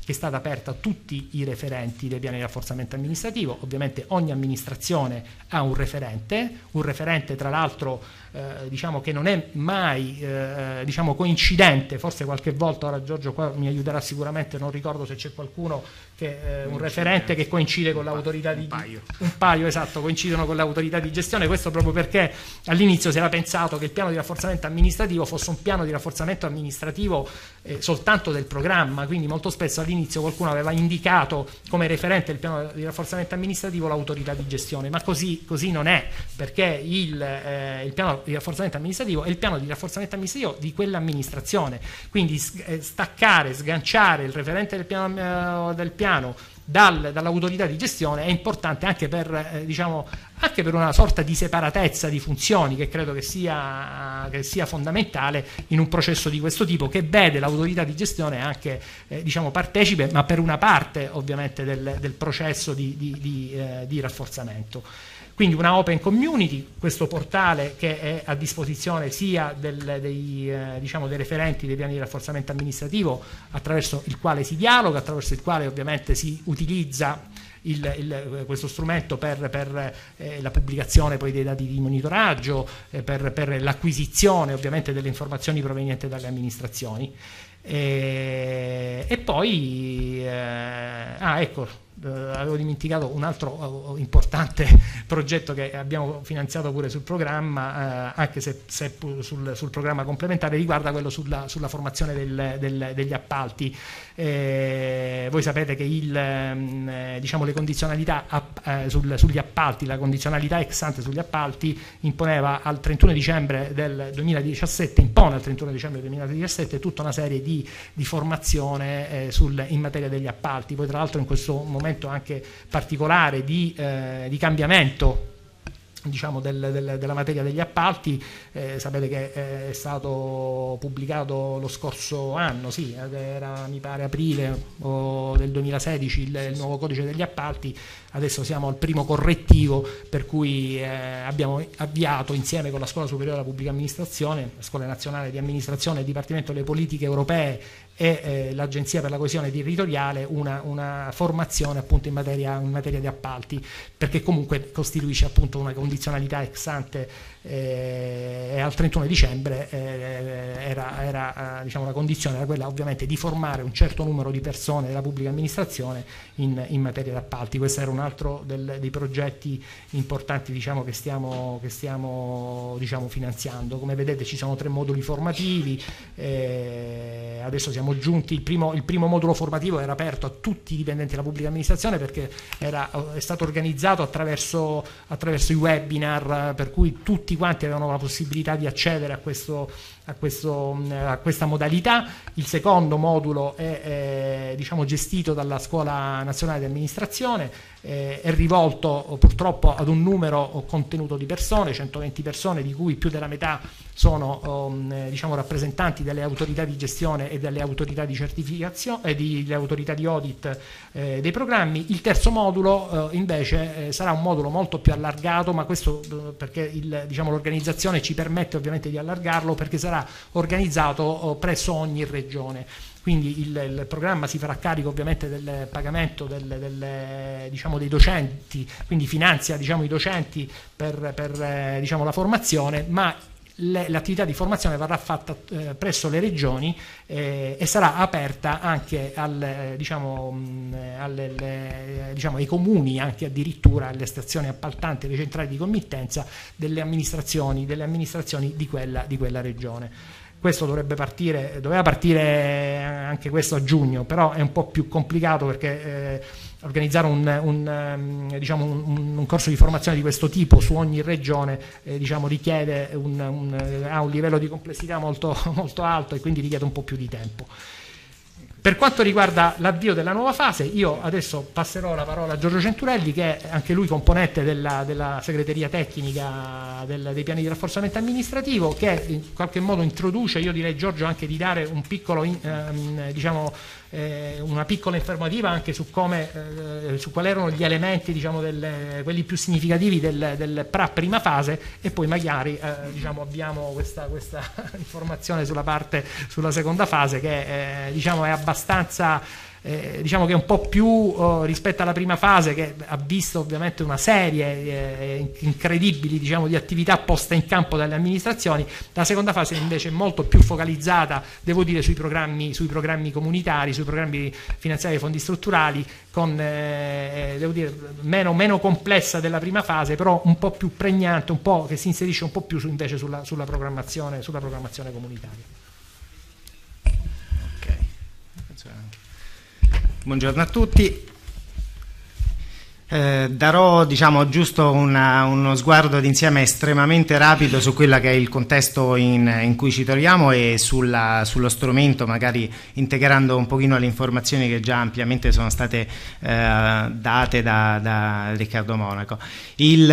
che è stata aperta a tutti i referenti dei piani di rafforzamento amministrativo. Ovviamente ogni amministrazione ha un referente, un referente tra l'altro eh, diciamo che non è mai eh, diciamo coincidente, forse qualche volta, ora Giorgio qua mi aiuterà sicuramente, non ricordo se c'è qualcuno che eh, un referente che coincide con l'autorità di... Un paio. Un paio, esatto, coincidono con l'autorità di gestione, questo proprio perché all'inizio si era pensato che il piano di rafforzamento amministrativo fosse un piano di rafforzamento amministrativo eh, soltanto del programma, quindi molto spesso all'inizio qualcuno aveva indicato come referente del piano di rafforzamento amministrativo l'autorità di gestione, ma così, così non è, perché il, eh, il piano di rafforzamento amministrativo è il piano di rafforzamento amministrativo di quell'amministrazione, quindi staccare, sganciare il referente del piano, eh, del piano Dal, dall'autorità di gestione è importante anche per, eh, diciamo, anche per una sorta di separatezza di funzioni che credo che sia, che sia fondamentale in un processo di questo tipo, che vede l'autorità di gestione anche eh, diciamo partecipe, ma per una parte ovviamente del, del processo di, di, di, eh, di rafforzamento. Quindi una open community, questo portale che è a disposizione sia del, dei, eh, diciamo dei referenti dei piani di rafforzamento amministrativo, attraverso il quale si dialoga, attraverso il quale ovviamente si utilizza il, il, questo strumento per, per eh, la pubblicazione poi dei dati di monitoraggio, eh, per, per l'acquisizione ovviamente delle informazioni provenienti dalle amministrazioni. E, e poi, eh, ah ecco, Uh, avevo dimenticato un altro uh, importante progetto che abbiamo finanziato pure sul programma, uh, anche se, se sul, sul programma complementare, riguarda quello sulla, sulla formazione del, del, degli appalti. Eh, voi sapete che il, eh, diciamo le condizionalità app, eh, sul, sugli appalti, la condizionalità ex ante sugli appalti imponeva al trentuno dicembre del duemiladiciassette, impone al trentuno dicembre del duemiladiciassette tutta una serie di, di formazione eh, sul, in materia degli appalti. Poi tra l'altro in questo momento anche particolare di, eh, di cambiamento diciamo del, del, della materia degli appalti, eh, sapete che eh, è stato pubblicato lo scorso anno, sì, era mi pare aprile o del duemilasedici il, il nuovo codice degli appalti. Adesso siamo al primo correttivo, per cui eh, abbiamo avviato insieme con la Scuola Superiore della Pubblica Amministrazione, la Scuola Nazionale di Amministrazione, il Dipartimento delle Politiche Europee e eh, l'Agenzia per la Coesione Territoriale una, una formazione appunto in materia, in materia di appalti, perché comunque costituisce appunto una condizionalità ex ante eh, e al trentuno dicembre eh, era, era diciamo la condizione era quella ovviamente di formare un certo numero di persone della pubblica amministrazione in, in materia di appalti. Questo era un altro del, dei progetti importanti diciamo che stiamo, che stiamo diciamo finanziando. Come vedete ci sono tre moduli formativi, eh, adesso siamo giunti, il primo, il primo modulo formativo era aperto a tutti i dipendenti della pubblica amministrazione perché era, è stato organizzato attraverso, attraverso i webinar, per cui tutti quanti avevano la possibilità di accedere a, questo, a, questo, a questa modalità. Il secondo modulo è, è diciamo, gestito dalla Scuola Nazionale di Amministrazione, eh, è rivolto purtroppo ad un numero contenuto di persone, centoventi persone, di cui più della metà sono um, diciamo, rappresentanti delle autorità di gestione e delle autorità di certificazione e di, delle autorità di audit eh, dei programmi. Il terzo modulo eh, invece eh, sarà un modulo molto più allargato, ma questo eh, perché il, diciamo, l'organizzazione ci permette ovviamente di allargarlo, perché sarà organizzato eh, presso ogni regione. Quindi il, il programma si farà carico ovviamente del pagamento del, del, diciamo, dei docenti, quindi finanzia diciamo, i docenti per, per eh, diciamo, la formazione, ma l'attività di formazione verrà fatta eh, presso le regioni eh, e sarà aperta anche al, eh, diciamo, mh, alle, le, diciamo, ai comuni, anche addirittura alle stazioni appaltanti, alle centrali di committenza delle amministrazioni, delle amministrazioni di quella, di quella regione. Questo dovrebbe partire, doveva partire anche questo a giugno, però è un po' più complicato perché eh, organizzare un, un, diciamo un, un corso di formazione di questo tipo su ogni regione eh, diciamo, richiede un, un, ha un livello di complessità molto, molto alto e quindi richiede un po' più di tempo. Per quanto riguarda l'avvio della nuova fase, io adesso passerò la parola a Giorgio Centurelli, che è anche lui componente della, della segreteria tecnica del, dei piani di rafforzamento amministrativo, che in qualche modo introduce, io direi Giorgio anche di dare un piccolo, ehm, diciamo, eh, una piccola informativa anche su come, eh, su quali erano gli elementi, diciamo, del, quelli più significativi del, del P R A prima fase, e poi magari eh, diciamo, abbiamo questa, questa informazione sulla parte, sulla seconda fase che eh, diciamo, è abbastanza eh, diciamo che è un po' più oh, rispetto alla prima fase, che ha visto ovviamente una serie eh, incredibili, diciamo, di attività poste in campo dalle amministrazioni. La seconda fase invece è molto più focalizzata, devo dire, sui programmi, sui programmi comunitari, sui programmi finanziari dei fondi strutturali, con eh, devo dire meno, meno complessa della prima fase, però un po' più pregnante, un po' che si inserisce un po' più su, invece sulla, sulla programmazione, sulla programmazione comunitaria. Okay. Buongiorno a tutti. Eh, darò diciamo giusto una, uno sguardo d'insieme estremamente rapido su quello che è il contesto in, in cui ci troviamo e sulla, sullo strumento, magari integrando un pochino le informazioni che già ampiamente sono state eh, date da, da Riccardo Monaco. Il,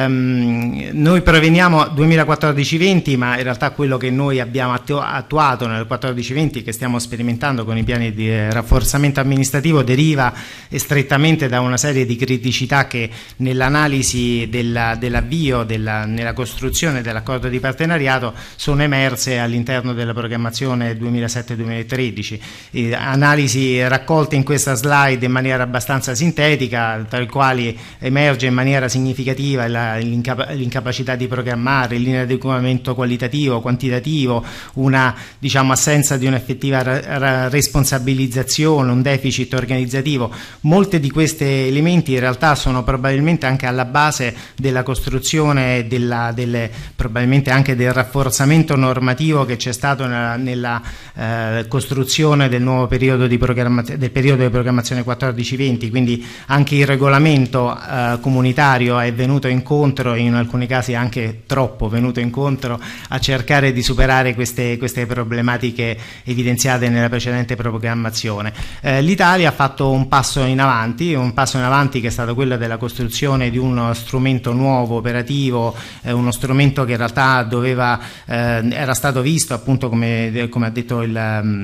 ehm, noi proveniamo duemilaquattordici venti, ma in realtà quello che noi abbiamo attuato nel quattordici venti, che stiamo sperimentando con i piani di rafforzamento amministrativo, deriva strettamente da una serie di criticità che nell'analisi dell'avvio, della, nella costruzione dell'accordo di partenariato sono emerse all'interno della programmazione duemilasette duemilatredici. Eh, analisi raccolte in questa slide in maniera abbastanza sintetica, tra le quali emerge in maniera significativa l'incapacità di programmare, l'inadeguamento qualitativo, quantitativo, una diciamo, assenza di un'effettiva responsabilizzazione, un deficit organizzativo. Molti di questi elementi in realtà sono probabilmente anche alla base della costruzione, della, delle, probabilmente anche del rafforzamento normativo che c'è stato nella, nella eh, costruzione del nuovo periodo di programmazione, del periodo di programmazione quattordici venti, quindi anche il regolamento eh, comunitario è venuto incontro, in alcuni casi anche troppo venuto incontro, a cercare di superare queste, queste problematiche evidenziate nella precedente programmazione. Eh, L'Italia ha fatto un passo in avanti, un passo in avanti che è stato quello della costruzione di uno strumento nuovo, operativo, eh, uno strumento che in realtà doveva, eh, era stato visto appunto come, come, ha detto il,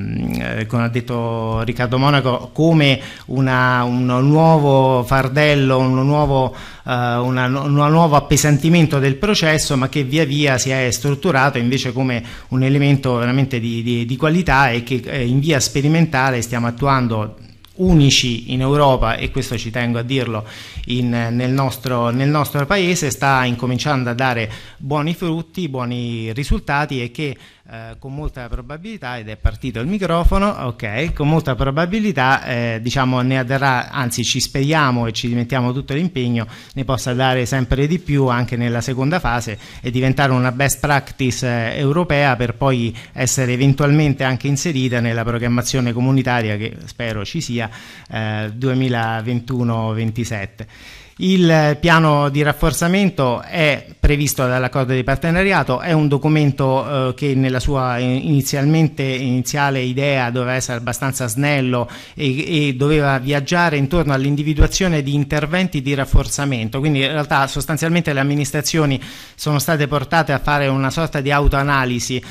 eh, come ha detto Riccardo Monaco, come una, un nuovo fardello, un nuovo, eh, una, un nuovo appesantimento del processo, ma che via via si è strutturato invece come un elemento veramente di, di, di qualità e che eh, in via sperimentale stiamo attuando, unici in Europa, e questo ci tengo a dirlo, in, nel, nostro, nel nostro paese, sta incominciando a dare buoni frutti, buoni risultati, e che eh, con molta probabilità, ed è partito il microfono, ok, con molta probabilità eh, diciamo ne darà, anzi ci speriamo e ci mettiamo tutto l'impegno, ne possa dare sempre di più anche nella seconda fase e diventare una best practice eh, europea, per poi essere eventualmente anche inserita nella programmazione comunitaria che spero ci sia eh, duemilaventuno ventisette. Il piano di rafforzamento è previsto dall'accordo di partenariato, è un documento eh, che nella sua inizialmente, iniziale idea doveva essere abbastanza snello e, e doveva viaggiare intorno all'individuazione di interventi di rafforzamento, quindi in realtà sostanzialmente le amministrazioni sono state portate a fare una sorta di autoanalisi,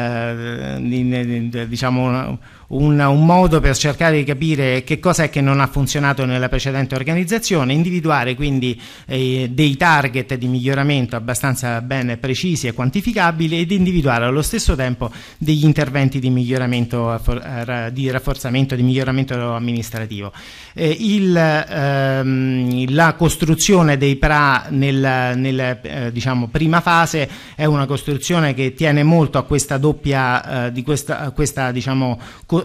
eh, di, di, diciamo una, Un, un modo per cercare di capire che cosa è che non ha funzionato nella precedente organizzazione, individuare quindi eh, dei target di miglioramento abbastanza ben precisi e quantificabili, ed individuare allo stesso tempo degli interventi di miglioramento, di rafforzamento, di miglioramento amministrativo. Eh, il, ehm, la costruzione dei P R A nel, nel eh, diciamo, prima fase è una costruzione che tiene molto a questa doppia, eh, di questa, a questa diciamo,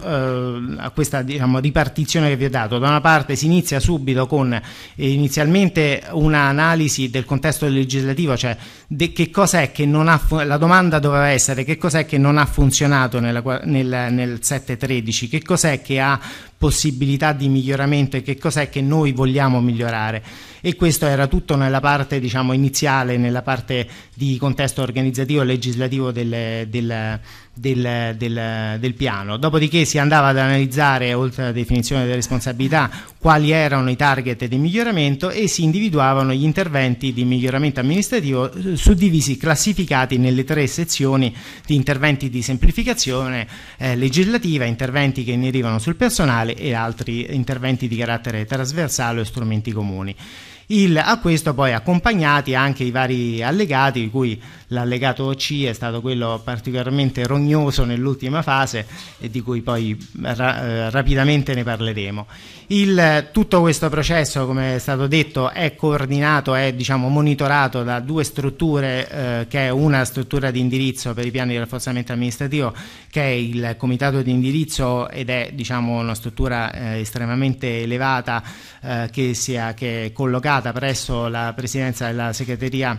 a questa diciamo, ripartizione che vi ho dato. Da una parte si inizia subito con eh, inizialmente un'analisi del contesto legislativo, cioè de, che cos'è che non ha, la domanda doveva essere che cos'è che non ha funzionato nella, nel, nel sette tredici, che cos'è che ha possibilità di miglioramento e che cos'è che noi vogliamo migliorare. E questo era tutto nella parte diciamo, iniziale, nella parte di contesto organizzativo e legislativo del, del, del, del, del piano. Dopodiché si andava ad analizzare, oltre alla definizione delle responsabilità, quali erano i target di miglioramento, e si individuavano gli interventi di miglioramento amministrativo suddivisi, classificati nelle tre sezioni di interventi di semplificazione eh, legislativa, interventi che inerivano sul personale e altri interventi di carattere trasversale o strumenti comuni. Il, a questo poi accompagnati anche i vari allegati, di cui l'allegato C è stato quello particolarmente rognoso nell'ultima fase e di cui poi ra, eh, rapidamente ne parleremo. Il, tutto questo processo, come è stato detto, è coordinato, è diciamo monitorato da due strutture, eh, che è una struttura di indirizzo per i piani di rafforzamento amministrativo, che è il comitato di indirizzo, ed è diciamo una struttura eh, estremamente elevata, eh, che, sia, che è collocata presso la presidenza della segreteria,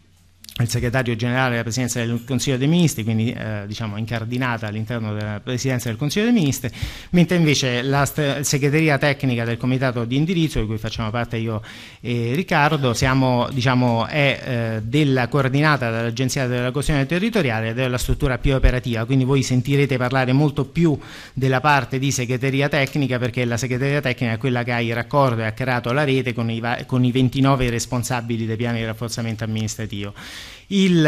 il segretario generale della Presidenza del Consiglio dei Ministri, quindi eh, diciamo incardinata all'interno della Presidenza del Consiglio dei Ministri, mentre invece la segreteria tecnica del Comitato di Indirizzo, di cui facciamo parte io e Riccardo, siamo, diciamo, è eh, della, coordinata dall'Agenzia della Coesione Territoriale ed è la struttura più operativa, quindi voi sentirete parlare molto più della parte di segreteria tecnica, perché la segreteria tecnica è quella che ha il raccordo e ha creato la rete con i, con i ventinove responsabili dei piani di rafforzamento amministrativo. Il,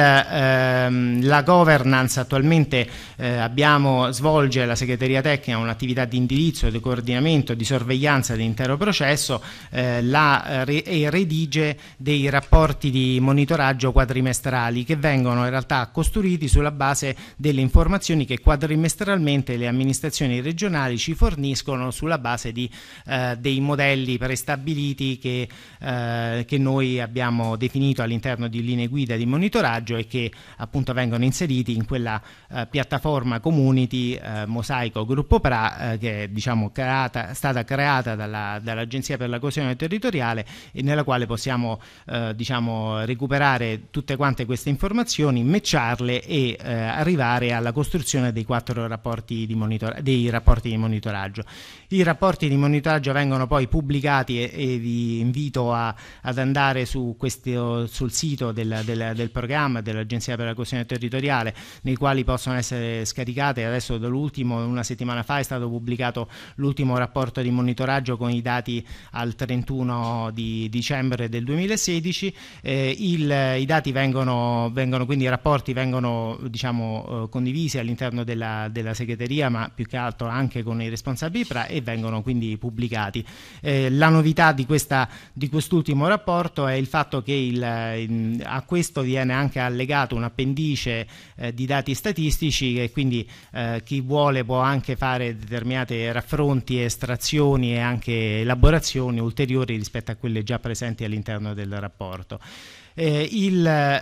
ehm, la governance attualmente eh, abbiamo, svolge la segreteria tecnica un'attività di indirizzo, di coordinamento, di sorveglianza dell'intero processo, eh, la, re, e redige dei rapporti di monitoraggio quadrimestrali che vengono in realtà costruiti sulla base delle informazioni che quadrimestralmente le amministrazioni regionali ci forniscono sulla base di, eh, dei modelli prestabiliti che, eh, che noi abbiamo definito all'interno di linee guida di monitoraggio e che appunto vengono inseriti in quella eh, piattaforma community eh, Mosaico Gruppo P R A, eh, che è diciamo creata, stata creata dalla, dall'Agenzia per la Coesione Territoriale, e nella quale possiamo eh, diciamo recuperare tutte quante queste informazioni, matcharle e eh, arrivare alla costruzione dei quattro rapporti di, monitor- dei rapporti di monitoraggio. I rapporti di monitoraggio vengono poi pubblicati e, e vi invito a, ad andare su questo, sul sito del, del, del programma dell'Agenzia per la Coesione Territoriale, nei quali possono essere scaricate. Adesso dall'ultimo, una settimana fa, è stato pubblicato l'ultimo rapporto di monitoraggio con i dati al trentuno di dicembre del duemilasedici. Eh, il, I dati vengono, vengono, quindi i rapporti vengono diciamo eh, condivisi all'interno della, della segreteria, ma più che altro anche con i responsabili P R A, e vengono quindi pubblicati. Eh, la novità di, questa, di quest'ultimo rapporto è il fatto che il, in, a questo viene anche allegato un appendice eh, di dati statistici, e quindi eh, chi vuole può anche fare determinate raffronti, estrazioni e anche elaborazioni ulteriori rispetto a quelle già presenti all'interno del rapporto. Eh, il,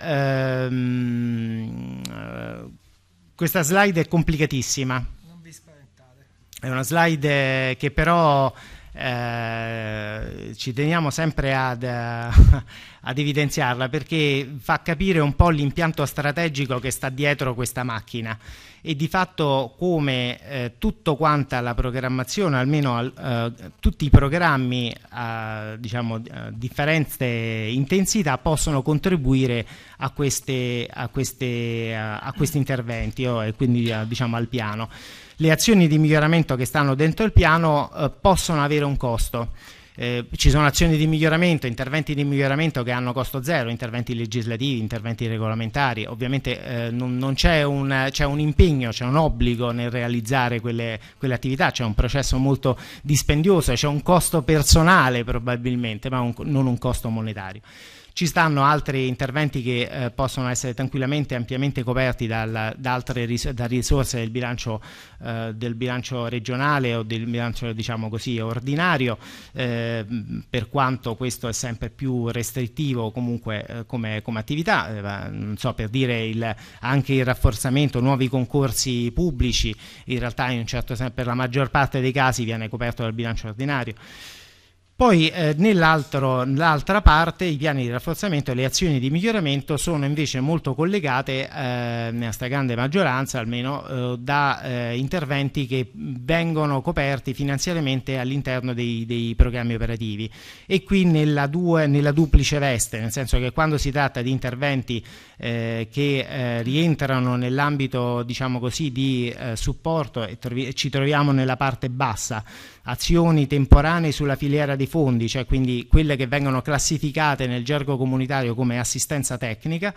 ehm, questa slide è complicatissima. È una slide che però eh, ci teniamo sempre ad, ad evidenziarla, perché fa capire un po' l'impianto strategico che sta dietro questa macchina, e di fatto come eh, tutto quanta la programmazione, almeno eh, tutti i programmi a diciamo, a differente intensità, possono contribuire a, queste, a, queste, a, a questi interventi, oh, e quindi a, diciamo, al piano. Le azioni di miglioramento che stanno dentro il piano eh, possono avere un costo. Eh, ci sono azioni di miglioramento, interventi di miglioramento che hanno costo zero, interventi legislativi, interventi regolamentari. Ovviamente eh, non, non c'è un, c'è un impegno, c'è un obbligo nel realizzare quelle, quelle attività, c'è un processo molto dispendioso, c'è un costo personale probabilmente, ma un, non un costo monetario. Ci stanno altri interventi che eh, possono essere tranquillamente ampiamente coperti dal, da altre ris- da risorse del bilancio, eh, del bilancio regionale o del bilancio, diciamo così, ordinario, eh, per quanto questo è sempre più restrittivo comunque eh, come, come attività. Eh, non so, per dire il, anche il rafforzamento, nuovi concorsi pubblici, in realtà in un certo senso per la maggior parte dei casi viene coperto dal bilancio ordinario. Poi eh, nell'altra parte i piani di rafforzamento e le azioni di miglioramento sono invece molto collegate, eh, nella stragrande maggioranza almeno, eh, da eh, interventi che vengono coperti finanziariamente all'interno dei, dei programmi operativi, e qui nella, due, nella duplice veste, nel senso che quando si tratta di interventi eh, che eh, rientrano nell'ambito, diciamo così, di eh, supporto, e trovi- ci troviamo nella parte bassa, azioni temporanee sulla filiera dei fondi, cioè quindi quelle che vengono classificate nel gergo comunitario come assistenza tecnica,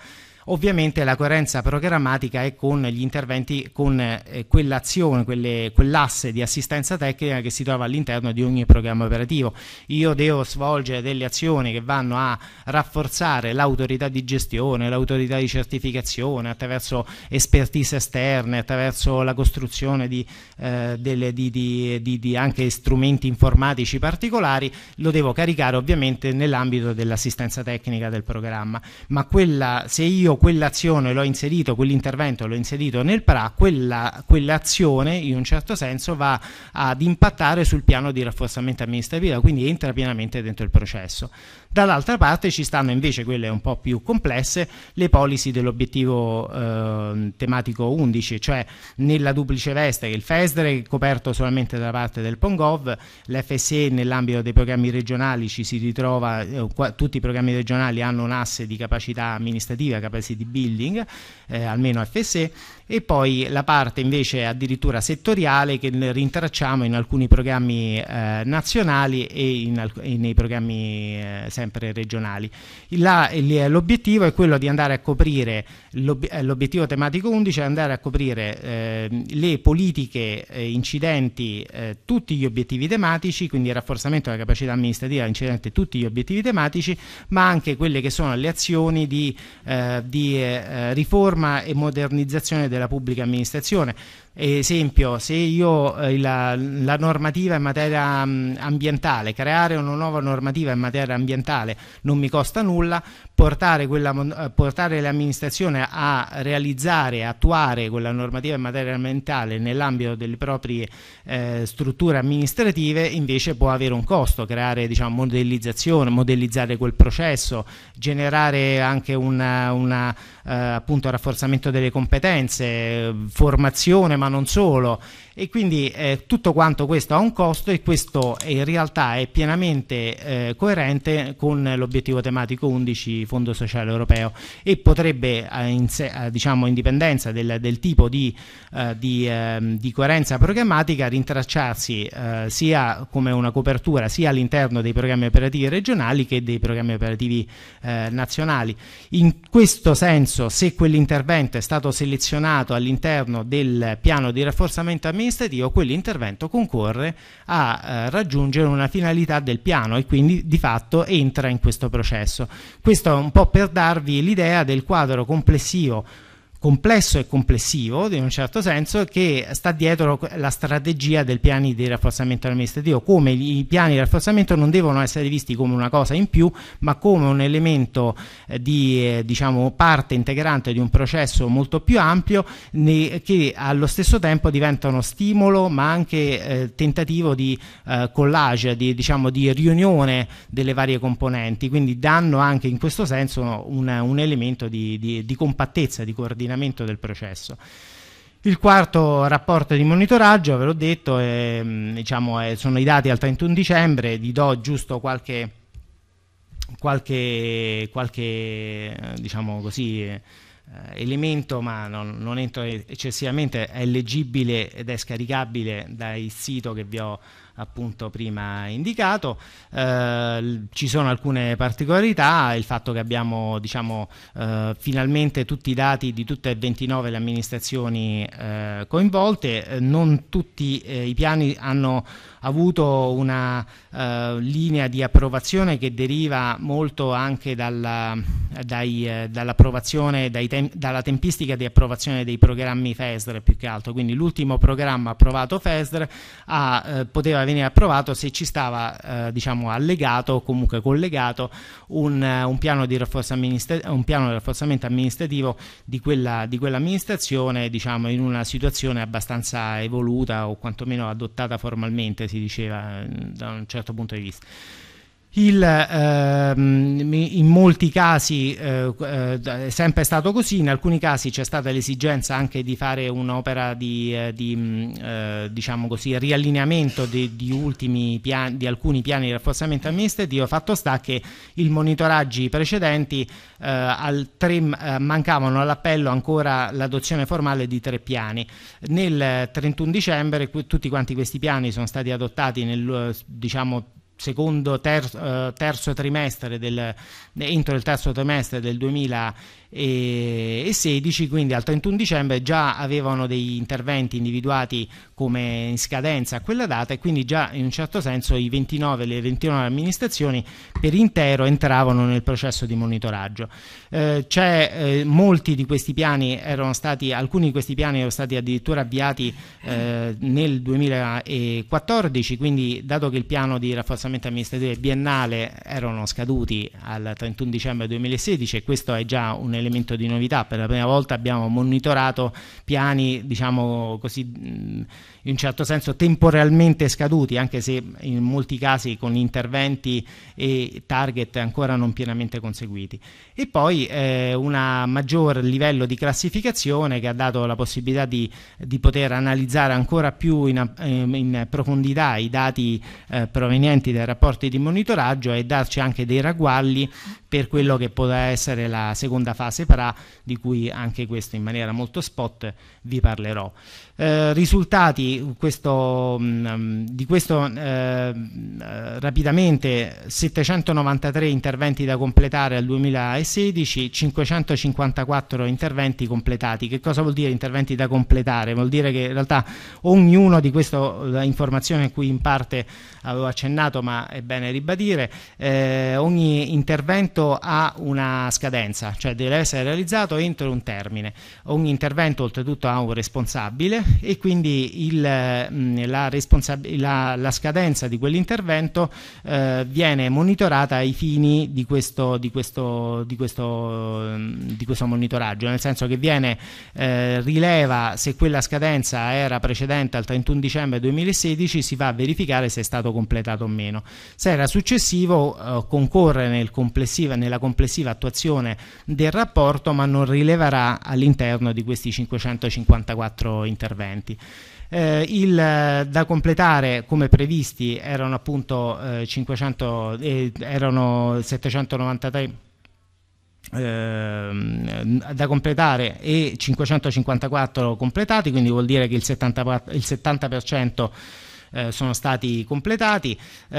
Ovviamente la coerenza programmatica è con gli interventi, con eh, quell'azione, quelle, quell'asse di assistenza tecnica che si trova all'interno di ogni programma operativo. Io devo svolgere delle azioni che vanno a rafforzare l'autorità di gestione, l'autorità di certificazione attraverso expertise esterne, attraverso la costruzione di, eh, delle, di, di, di, di anche strumenti informatici particolari. Lo devo caricare ovviamente nell'ambito dell'assistenza tecnica del programma, ma quella, se io quell'azione l'ho inserito, quell'intervento l'ho inserito nel P R A, quella, quell'azione in un certo senso va ad impattare sul piano di rafforzamento amministrativo, quindi entra pienamente dentro il processo. Dall'altra parte ci stanno invece quelle un po' più complesse, le policy dell'obiettivo eh, tematico undici, cioè nella duplice veste che il FESDRE è coperto solamente dalla parte del PONGOV, l'F S E nell'ambito dei programmi regionali ci si ritrova, eh, qua, tutti i programmi regionali hanno un asse di capacità amministrativa, capacity building, eh, almeno F S E, e poi la parte invece addirittura settoriale che rintracciamo in alcuni programmi eh, nazionali e in alc- e nei programmi eh, sempre regionali. La, l'obiettivo è quello di andare a coprire, l'ob- l'obiettivo tematico undici è andare a coprire eh, le politiche eh, incidenti, eh, tutti gli obiettivi tematici, quindi il rafforzamento della capacità amministrativa incidente tutti gli obiettivi tematici, ma anche quelle che sono le azioni di, eh, di eh, riforma e modernizzazione della pubblica amministrazione. Esempio, se io eh, la, la normativa in materia mh, ambientale, creare una nuova normativa in materia ambientale non mi costa nulla, portare, quella, portare l'amministrazione a realizzare e attuare quella normativa in materia ambientale nell'ambito delle proprie eh, strutture amministrative invece può avere un costo, creare diciamo, modellizzazione, modellizzare quel processo, generare anche una, una eh, appunto rafforzamento delle competenze, formazione ma non solo, e quindi eh, tutto quanto questo ha un costo e questo in realtà è pienamente eh, coerente con l'obiettivo tematico undici Fondo Sociale Europeo e potrebbe eh, in, se, eh, diciamo in dipendenza del, del tipo di, eh, di, eh, di coerenza programmatica rintracciarsi eh, sia come una copertura sia all'interno dei programmi operativi regionali che dei programmi operativi eh, nazionali. In questo senso, se quell'intervento è stato selezionato all'interno del piano di rafforzamento amministrativo, quell'intervento concorre a eh, raggiungere una finalità del piano e quindi di fatto entra in questo processo. Questo è un po' per darvi l'idea del quadro complessivo, complesso e complessivo in un certo senso, che sta dietro la strategia del piani di rafforzamento amministrativo, come i piani di rafforzamento non devono essere visti come una cosa in più ma come un elemento eh, di eh, diciamo parte integrante di un processo molto più ampio ne, che allo stesso tempo diventano stimolo ma anche eh, tentativo di eh, collage, di, diciamo, di riunione delle varie componenti, quindi danno anche in questo senso un, un elemento di, di, di compattezza, di coordinamento del processo. Il quarto rapporto di monitoraggio, ve l'ho detto, è, diciamo, è, sono i dati al trentuno dicembre, vi do giusto qualche, qualche, qualche diciamo così, eh, elemento, ma non, non entro eccessivamente, è leggibile ed è scaricabile dal sito che vi ho appunto prima indicato. Eh, ci sono alcune particolarità, il fatto che abbiamo diciamo eh, finalmente tutti i dati di tutte e ventinove le amministrazioni eh, coinvolte, eh, non tutti eh, i piani hanno avuto una eh, linea di approvazione che deriva molto anche dalla, dai, eh, dall'approvazione, dai tem- dalla tempistica di approvazione dei programmi FESDRE più che altro, quindi l'ultimo programma approvato FESDRE ha, eh, poteva venire approvato se ci stava eh, diciamo allegato o comunque collegato un, un, piano di un piano di rafforzamento amministrativo di quella, di quell'amministrazione diciamo in una situazione abbastanza evoluta o quantomeno adottata formalmente, si diceva da un certo punto di vista. Il, ehm, in molti casi eh, eh, è sempre stato così, in alcuni casi c'è stata l'esigenza anche di fare un'opera di, eh, di eh, diciamo così, riallineamento di, di, ultimi piani, di alcuni piani di rafforzamento amministrativo. Fatto sta che i monitoraggi precedenti eh, al tre, eh, mancavano all'appello ancora l'adozione formale di tre piani. Nel trentuno dicembre tutti quanti questi piani sono stati adottati nel diciamo secondo ter, uh, terzo trimestre del, entro il terzo trimestre del duemiladiciannove e, e sedici, quindi al trentuno dicembre già avevano degli interventi individuati come in scadenza a quella data, e quindi già in un certo senso i ventinove, le ventinove amministrazioni per intero entravano nel processo di monitoraggio. Eh, c'è, eh, molti di questi piani erano stati, alcuni di questi piani erano stati addirittura avviati eh, nel duemilaquattordici, quindi dato che il piano di rafforzamento amministrativo biennale erano scaduti al trentuno dicembre duemilasedici, e questo è già un elemento di novità. Per la prima volta abbiamo monitorato piani, diciamo così, in un certo senso temporalmente scaduti, anche se in molti casi con interventi e target ancora non pienamente conseguiti. E poi eh, un maggior livello di classificazione che ha dato la possibilità di, di poter analizzare ancora più in, in profondità i dati eh, provenienti dai rapporti di monitoraggio, e darci anche dei ragguagli per quello che potrà essere la seconda fase P R A, di cui anche questo in maniera molto spot vi parlerò. Eh, risultati questo, mh, di questo eh, rapidamente: settecentonovantatré interventi da completare al duemilasedici, cinquecentocinquantaquattro interventi completati. Che cosa vuol dire interventi da completare? Vuol dire che in realtà ognuno di queste informazioni a cui in parte avevo accennato, ma è bene ribadire, eh, ogni intervento ha una scadenza, cioè deve essere realizzato entro un termine. Ogni intervento oltretutto ha un responsabile, e quindi il, la, la, la scadenza di quell'intervento eh, viene monitorata ai fini di questo, di, questo, di, questo, di questo monitoraggio, nel senso che viene eh, rileva se quella scadenza era precedente al trentuno dicembre duemilasedici, si va a verificare se è stato completato o meno. Se era successivo eh, concorre nel complessiva, nella complessiva attuazione del rapporto, ma non rileverà all'interno di questi cinquecentocinquantaquattro interventi. Eh, il da completare come previsti erano appunto eh, cinquecento, eh, erano settecentonovantatré eh, da completare e cinquecentocinquantaquattro completati, quindi vuol dire che il settanta, il settanta per cento Eh, sono stati completati.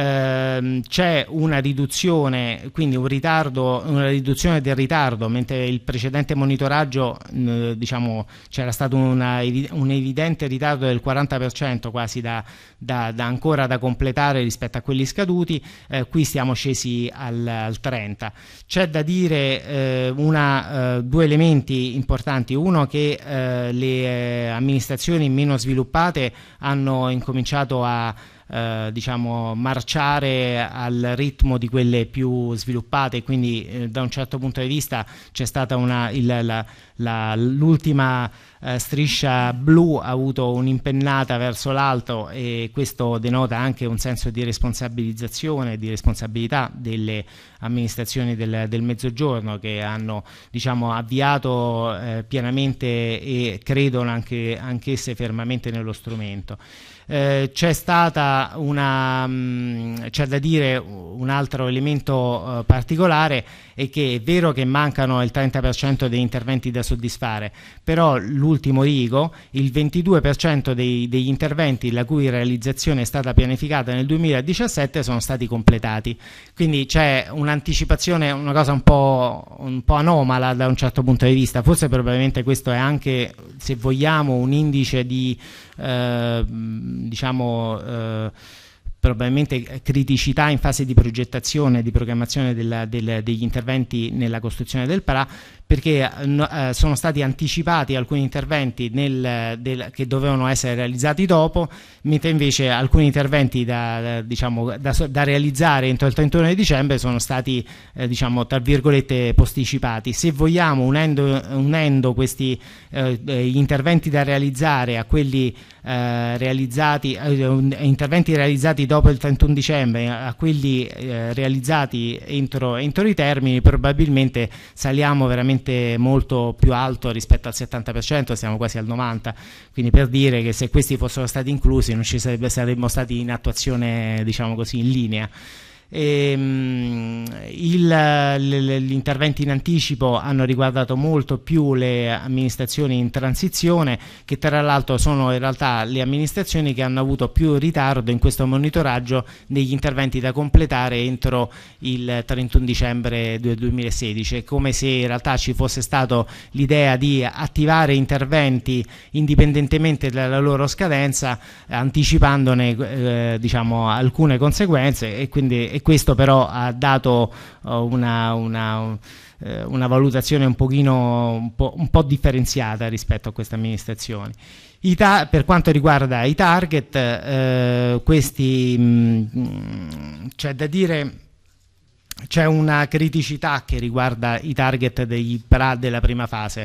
Eh, c'è una riduzione, quindi un ritardo, una riduzione del ritardo, mentre il precedente monitoraggio eh, diciamo c'era stato una, un evidente ritardo del quaranta per cento quasi da, da, da ancora da completare rispetto a quelli scaduti. Eh, qui siamo scesi al, al trenta. C'è da dire eh, una, eh, due elementi importanti: uno, che eh, le eh, amministrazioni meno sviluppate hanno incominciato a eh, diciamo marciare al ritmo di quelle più sviluppate, quindi eh, da un certo punto di vista c'è stata una il, la, la, l'ultima eh, striscia blu ha avuto un'impennata verso l'alto, e questo denota anche un senso di responsabilizzazione, di responsabilità delle amministrazioni del, del Mezzogiorno, che hanno diciamo avviato eh, pienamente e credono anche anch'esse fermamente nello strumento. Eh, c'è stata una mh, c'è da dire un altro elemento eh, particolare, è che è vero che mancano il trenta per cento degli interventi da soddisfare, però l'ultimo rigo, il ventidue per cento dei, degli interventi la cui realizzazione è stata pianificata nel duemiladiciassette sono stati completati, quindi c'è un'anticipazione, una cosa un po', un po' anomala da un certo punto di vista. Forse probabilmente questo è anche, se vogliamo, un indice di eh, diciamo eh, probabilmente criticità in fase di progettazione, di programmazione della, del, degli interventi nella costruzione del P R A, perché eh, sono stati anticipati alcuni interventi nel, del, che dovevano essere realizzati dopo, mentre invece alcuni interventi da, diciamo, da, da realizzare entro il trentuno di dicembre sono stati eh, diciamo, tra virgolette posticipati. Se vogliamo, unendo, unendo questi eh, gli interventi da realizzare a quelli eh, realizzati eh, interventi realizzati dopo il trentuno dicembre a quelli eh, realizzati entro, entro i termini, probabilmente saliamo veramente molto più alto rispetto al settanta per cento, siamo quasi al novanta per cento, quindi per dire che se questi fossero stati inclusi non ci sarebbe, saremmo stati in attuazione, diciamo così, in linea. E, mh, il, l, gli interventi in anticipo hanno riguardato molto più le amministrazioni in transizione, che tra l'altro sono in realtà le amministrazioni che hanno avuto più ritardo in questo monitoraggio degli interventi da completare entro il trentuno dicembre duemilasedici. È come se in realtà ci fosse stato l'idea di attivare interventi indipendentemente dalla loro scadenza, anticipandone eh, diciamo alcune conseguenze, e quindi e questo però ha dato uh, una, una, uh, una valutazione un pochino un po', un po' differenziata rispetto a queste amministrazioni. I ta- per quanto riguarda i target, eh, questi mh, c'è da dire, c'è una criticità che riguarda i target dei P R A della prima fase.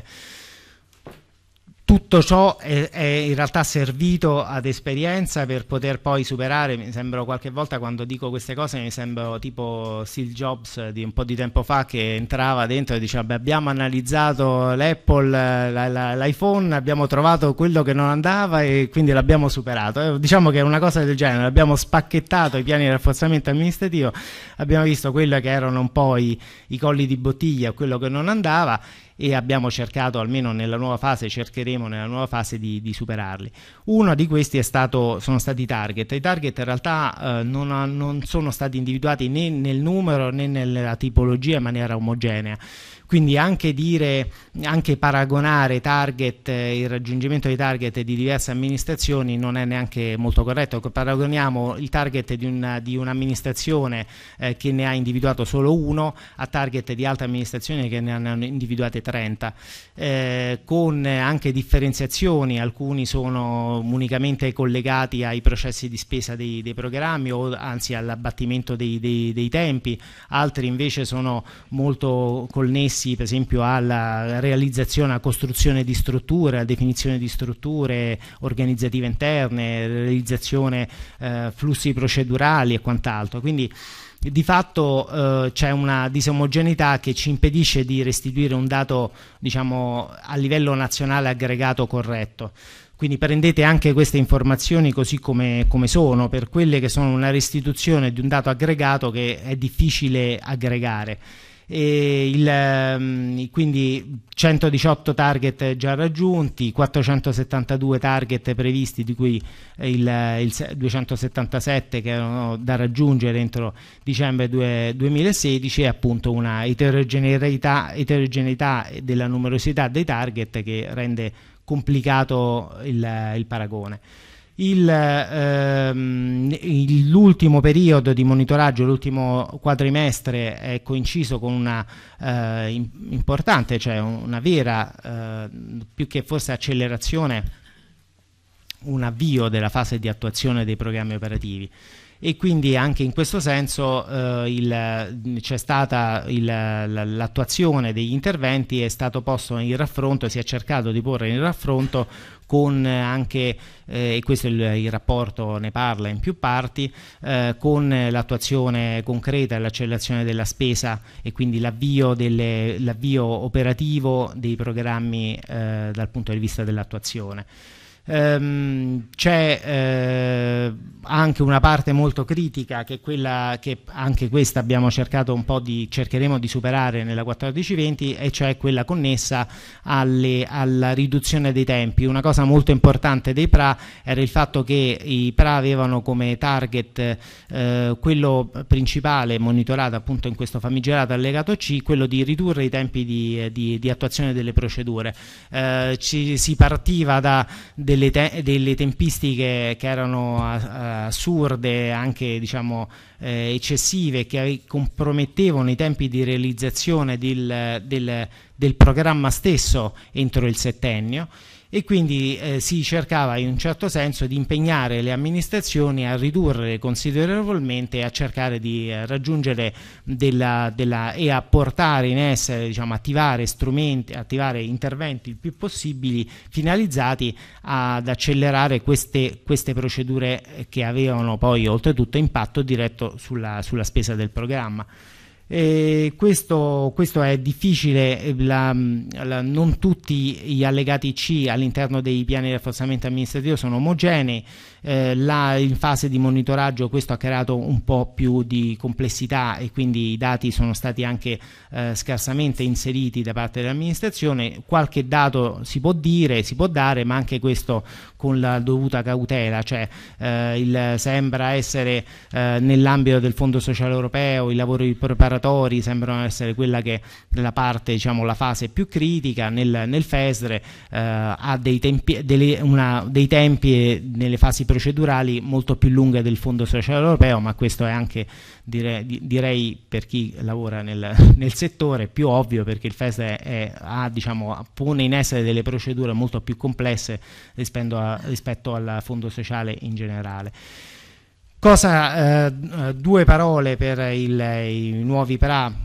Tutto ciò è, è in realtà servito ad esperienza per poter poi superare. Mi sembra qualche volta, quando dico queste cose, mi sembra tipo Steve Jobs di un po' di tempo fa, che entrava dentro e diceva: beh, abbiamo analizzato l'Apple, la, la, l'iPhone, abbiamo trovato quello che non andava e quindi l'abbiamo superato. Eh, diciamo che è una cosa del genere: abbiamo spacchettato i piani di rafforzamento amministrativo, abbiamo visto quello che erano un po' i, i colli di bottiglia, quello che non andava, e abbiamo cercato, almeno nella nuova fase, cercheremo nella nuova fase di, di superarli. Uno di questi è stato, sono stati i target. I target in realtà eh, non, ha, non sono stati individuati né nel numero né nella tipologia in maniera omogenea. Quindi anche dire, anche paragonare target, eh, il raggiungimento dei target di diverse amministrazioni non è neanche molto corretto. Paragoniamo il target di, una, di un'amministrazione eh, che ne ha individuato solo uno a target di altre amministrazioni che ne hanno individuate trenta, eh, con anche differenziazioni. Alcuni sono unicamente collegati ai processi di spesa dei, dei programmi, o anzi all'abbattimento dei, dei, dei tempi, altri invece sono molto connessi per esempio alla realizzazione, alla costruzione di strutture, alla definizione di strutture organizzative interne, realizzazione eh, flussi procedurali e quant'altro. Quindi di fatto eh, c'è una disomogeneità che ci impedisce di restituire un dato, diciamo, a livello nazionale aggregato corretto. Quindi prendete anche queste informazioni così come, come sono, per quelle che sono una restituzione di un dato aggregato che è difficile aggregare. E il, quindi centodiciotto target già raggiunti, quattrocentosettantadue target previsti, di cui il, il duecentosettantasette che erano da raggiungere entro dicembre duemilasedici, e appunto una eterogeneità, eterogeneità della numerosità dei target che rende complicato il, il paragone. Il, ehm, l'ultimo periodo di monitoraggio, l'ultimo quadrimestre, è coinciso con una eh, importante, cioè una vera, eh, più che forse accelerazione, un avvio della fase di attuazione dei programmi operativi. E quindi anche in questo senso eh, il, c'è stata il, l'attuazione degli interventi, è stato posto in raffronto, si è cercato di porre in raffronto con anche, eh, e questo il, il rapporto ne parla in più parti, eh, con l'attuazione concreta e l'accelerazione della spesa, e quindi l'avvio, delle, l'avvio operativo dei programmi eh, dal punto di vista dell'attuazione. Um, c'è eh, anche una parte molto critica, che è quella che anche questa abbiamo cercato un po' di cercheremo di superare nella quattordici venti, e cioè quella connessa alle, alla riduzione dei tempi. Una cosa molto importante dei P R A era il fatto che i P R A avevano come target eh, quello principale monitorato appunto in questo famigerato allegato C, quello di ridurre i tempi di, di, di attuazione delle procedure. Eh, ci, si partiva da Delle, te- delle tempistiche che erano uh, assurde, anche diciamo eh, eccessive, che compromettevano i tempi di realizzazione del, del, del programma stesso entro il settennio, e quindi eh, si cercava in un certo senso di impegnare le amministrazioni a ridurre considerevolmente e a cercare di eh, raggiungere della, della, e a portare in essere, diciamo, attivare strumenti, attivare interventi il più possibili finalizzati ad accelerare queste, queste procedure che avevano poi oltretutto impatto diretto sulla, sulla spesa del programma. E questo, questo è difficile, la, la, non tutti gli allegati C all'interno dei piani di rafforzamento amministrativo sono omogenei, eh, là, in fase di monitoraggio questo ha creato un po' più di complessità e quindi i dati sono stati anche eh, scarsamente inseriti da parte dell'amministrazione. Qualche dato si può dire, si può dare, ma anche questo con la dovuta cautela, cioè eh, il, sembra essere eh, nell'ambito del Fondo Sociale Europeo, i lavori preparatori sembrano essere quella che la parte, diciamo, la fase più critica. Nel, nel FESR eh, ha dei tempi, delle, una, dei tempi nelle fasi procedurali molto più lunghe del Fondo Sociale Europeo, ma questo è anche, direi, direi per chi lavora nel, nel settore, più ovvio, perché il FESR è, ha, diciamo, pone in essere delle procedure molto più complesse rispetto, a, rispetto al Fondo Sociale in generale. Cosa, eh, due parole per il, i nuovi P R A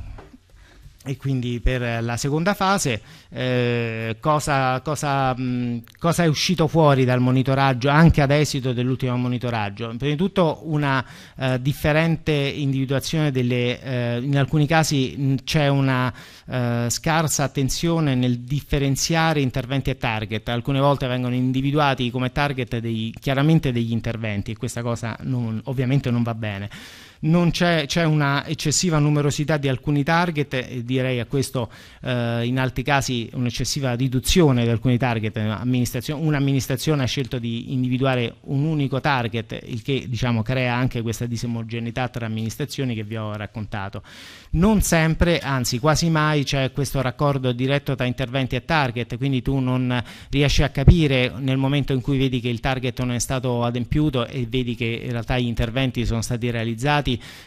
e quindi per la seconda fase. Eh, cosa, cosa, mh, cosa è uscito fuori dal monitoraggio, anche ad esito dell'ultimo monitoraggio? Prima di tutto una eh, differente individuazione delle, eh, in alcuni casi c'è una eh, scarsa attenzione nel differenziare interventi e target. Alcune volte vengono individuati come target dei, chiaramente degli interventi, e questa cosa non, ovviamente non va bene. Non c'è, c'è una eccessiva numerosità di alcuni target, e direi a questo eh, in altri casi un'eccessiva riduzione di alcuni target. Un'amministrazione, un'amministrazione ha scelto di individuare un unico target, il che, diciamo, crea anche questa disomogeneità tra amministrazioni che vi ho raccontato. Non sempre, anzi quasi mai, c'è questo raccordo diretto tra interventi e target, quindi tu non riesci a capire nel momento in cui vedi che il target non è stato adempiuto e vedi che in realtà gli interventi sono stati realizzati,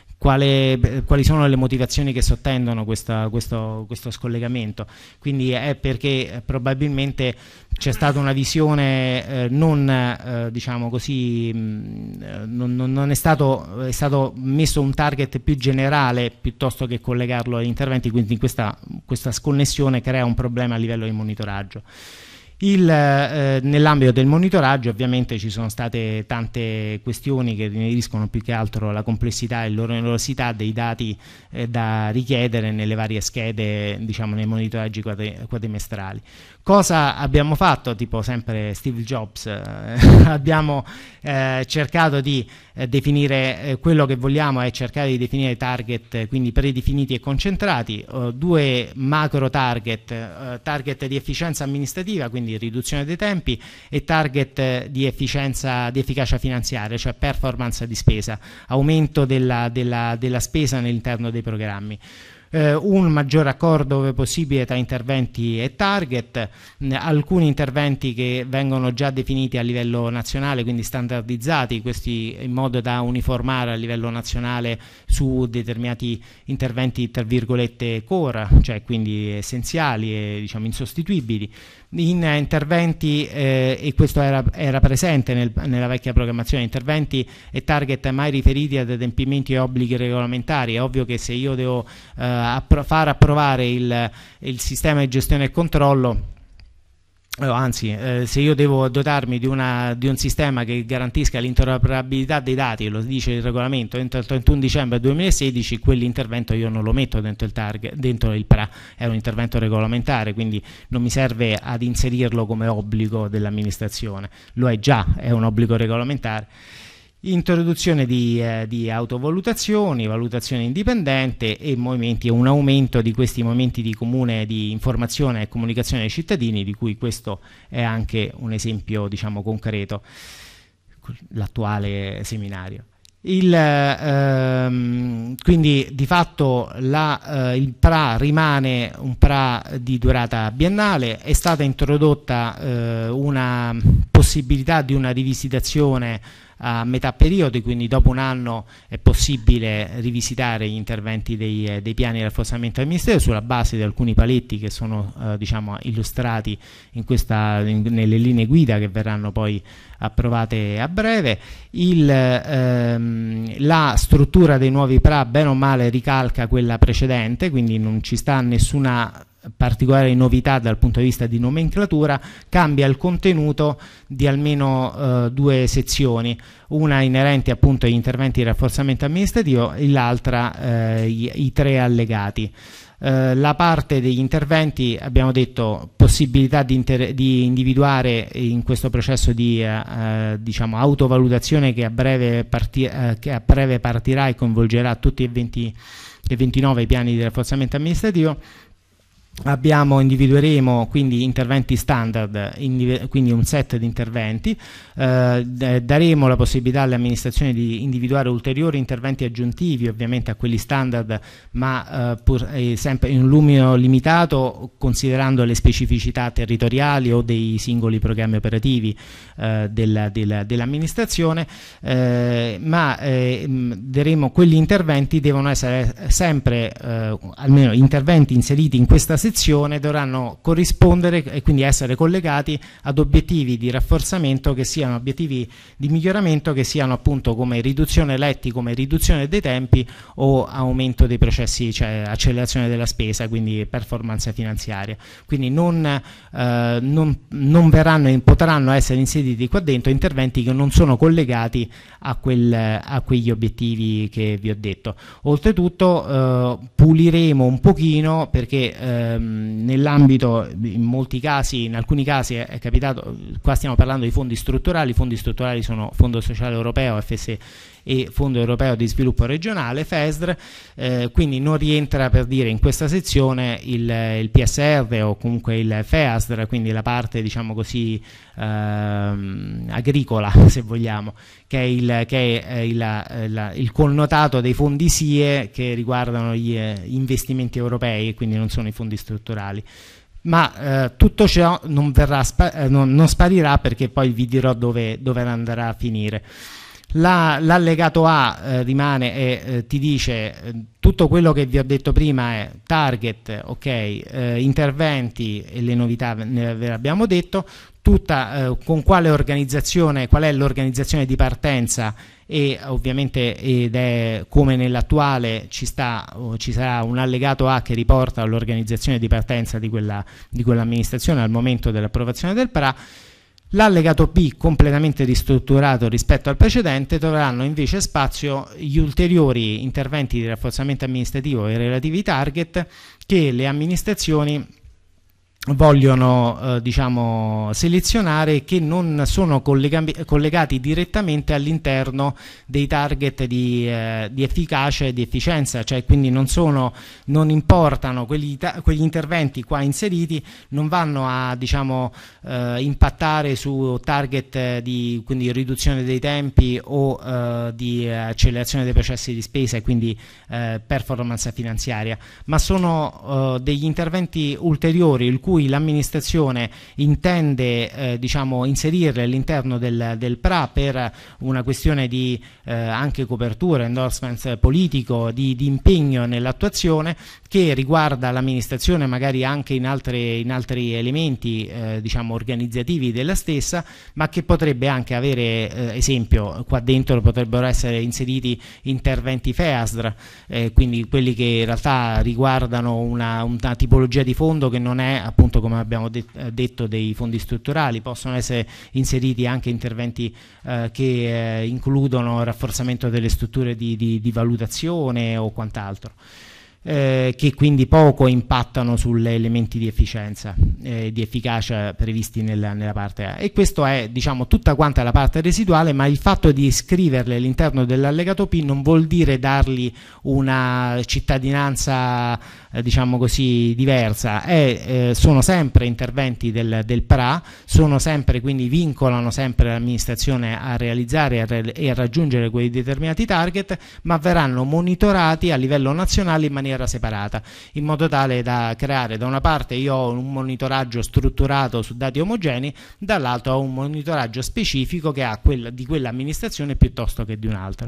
Quale, quali sono le motivazioni che sottendono questa, questo, questo scollegamento. Quindi è perché eh, probabilmente c'è stata una visione eh, non, eh, diciamo così, mh, non, non è, stato, è stato messo un target più generale piuttosto che collegarlo agli interventi, quindi questa, questa sconnessione crea un problema a livello di monitoraggio. Il, eh, nell'ambito del monitoraggio ovviamente ci sono state tante questioni che ineriscono più che altro la complessità e l'onerosità dei dati eh, da richiedere nelle varie schede, diciamo, nei monitoraggi quadrimestrali. Cosa abbiamo fatto? Tipo sempre Steve Jobs, eh, abbiamo eh, cercato di eh, definire eh, quello che vogliamo è cercare di definire target, eh, quindi predefiniti e concentrati, eh, due macro target, eh, target di efficienza amministrativa, quindi riduzione dei tempi, e target eh, di efficienza, di efficacia finanziaria, cioè performance di spesa, aumento della, della, della spesa all'interno dei programmi. Eh, un maggior accordo dove possibile tra interventi e target, eh, alcuni interventi che vengono già definiti a livello nazionale, quindi standardizzati, questi in modo da uniformare a livello nazionale su determinati interventi tra virgolette core, cioè quindi essenziali e, diciamo, insostituibili. In interventi, eh, e questo era, era presente nel, nella vecchia programmazione, interventi e target mai riferiti ad adempimenti e obblighi regolamentari. È ovvio che se io devo eh, appro- far approvare il, il sistema di gestione e controllo, Oh, anzi, eh, se io devo dotarmi di, una, di un sistema che garantisca l'interoperabilità dei dati, lo dice il regolamento, entro il trentuno dicembre duemilasedici, quell'intervento io non lo metto dentro il, target, dentro il P R A, è un intervento regolamentare, quindi non mi serve ad inserirlo come obbligo dell'amministrazione, lo è già, è un obbligo regolamentare. Introduzione di, eh, di autovalutazioni, valutazione indipendente e movimenti, un aumento di questi momenti di comune di informazione e comunicazione ai cittadini, di cui questo è anche un esempio, diciamo, concreto, l'attuale seminario. Il, ehm, quindi di fatto la, eh, il P R A rimane un P R A di durata biennale, è stata introdotta eh, una possibilità di una rivisitazione a metà periodo, quindi dopo un anno è possibile rivisitare gli interventi dei, dei piani di rafforzamento del Ministero sulla base di alcuni paletti che sono eh, diciamo, illustrati in questa, in, nelle linee guida che verranno poi approvate a breve. Il, ehm, la struttura dei nuovi P R A bene o male ricalca quella precedente, quindi non ci sta nessuna particolare novità dal punto di vista di nomenclatura, cambia il contenuto di almeno eh, due sezioni, una inerente appunto agli interventi di rafforzamento amministrativo e l'altra eh, i, i tre allegati. Eh, la parte degli interventi, abbiamo detto, possibilità di, inter- di individuare in questo processo di eh, diciamo autovalutazione che a breve, parti- eh, che a breve partirà e coinvolgerà tutti e venti, e ventinove piani di rafforzamento amministrativo. Abbiamo, individueremo quindi interventi standard, indiv- quindi un set di interventi, eh, daremo la possibilità alle amministrazioni di individuare ulteriori interventi aggiuntivi ovviamente a quelli standard, ma eh, pur, eh, sempre in un numero limitato, considerando le specificità territoriali o dei singoli programmi operativi eh, della, della, dell'amministrazione, eh, ma eh, daremo, quegli interventi devono essere sempre, eh, almeno interventi inseriti in questa sezione dovranno corrispondere e quindi essere collegati ad obiettivi di rafforzamento che siano obiettivi di miglioramento, che siano appunto come riduzione letti, come riduzione dei tempi o aumento dei processi, cioè accelerazione della spesa, quindi performance finanziaria. Quindi non, eh, non, non verranno e potranno essere inseriti qua dentro interventi che non sono collegati a, quel, a quegli obiettivi che vi ho detto. Oltretutto eh, puliremo un pochino, perché eh, nell'ambito, in molti casi, in alcuni casi è, è capitato, qua stiamo parlando di fondi strutturali, i fondi strutturali sono Fondo Sociale Europeo, F S E, e Fondo Europeo di Sviluppo Regionale, FESR, eh, quindi non rientra, per dire, in questa sezione il, il P S R o comunque il FEASR, quindi la parte, diciamo così, ehm, agricola, se vogliamo, che è, il, che è il, il, il connotato dei fondi S I E che riguardano gli eh, investimenti europei e quindi non sono i fondi strutturali. Ma eh, tutto ciò non, verrà spa- eh, non, non sparirà, perché poi vi dirò dove, dove andrà a finire. La, l'allegato A eh, rimane e eh, ti dice eh, tutto quello che vi ho detto prima, è target, ok, eh, interventi e le novità ne ve abbiamo detto, tutta eh, con quale organizzazione, qual è l'organizzazione di partenza, e ovviamente, ed è come nell'attuale, ci, sta, oh, ci sarà un allegato A che riporta all'organizzazione di partenza di, quella, di quell'amministrazione al momento dell'approvazione del P R A. L'allegato B, completamente ristrutturato rispetto al precedente, troveranno invece spazio gli ulteriori interventi di rafforzamento amministrativo e relativi target che le amministrazioni vogliono eh, diciamo selezionare, che non sono collegati direttamente all'interno dei target di, eh, di efficacia e di efficienza, cioè quindi non sono, non importano quegli, quegli interventi qua inseriti, non vanno a diciamo eh, impattare su target di quindi riduzione dei tempi o eh, di accelerazione dei processi di spesa e quindi eh, performance finanziaria, ma sono eh, degli interventi ulteriori il cui l'amministrazione intende eh, diciamo inserirle all'interno del, del P R A per una questione di eh, anche copertura, endorsement politico, di, di impegno nell'attuazione, che riguarda l'amministrazione magari anche in, altre, in altri elementi eh, diciamo organizzativi della stessa, ma che potrebbe anche avere, eh, esempio, qua dentro potrebbero essere inseriti interventi FEASR, eh, quindi quelli che in realtà riguardano una, una tipologia di fondo che non è, appunto, come abbiamo de- detto, dei fondi strutturali. Possono essere inseriti anche interventi eh, che eh, includono rafforzamento delle strutture di, di, di valutazione o quant'altro. Eh, che quindi poco impattano sugli elementi di efficienza e eh, di efficacia previsti nella, nella parte A, e questo è diciamo tutta quanta la parte residuale, ma il fatto di scriverle all'interno dell'allegato P non vuol dire dargli una cittadinanza eh, diciamo così diversa, è, eh, sono sempre interventi del, del P R A, sono sempre, quindi vincolano sempre l'amministrazione a realizzare e a, re- e a raggiungere quei determinati target, ma verranno monitorati a livello nazionale in maniera separata, in modo tale da creare, da una parte io ho un monitoraggio strutturato su dati omogenei, dall'altro ho un monitoraggio specifico che ha quella, di quell'amministrazione piuttosto che di un'altra.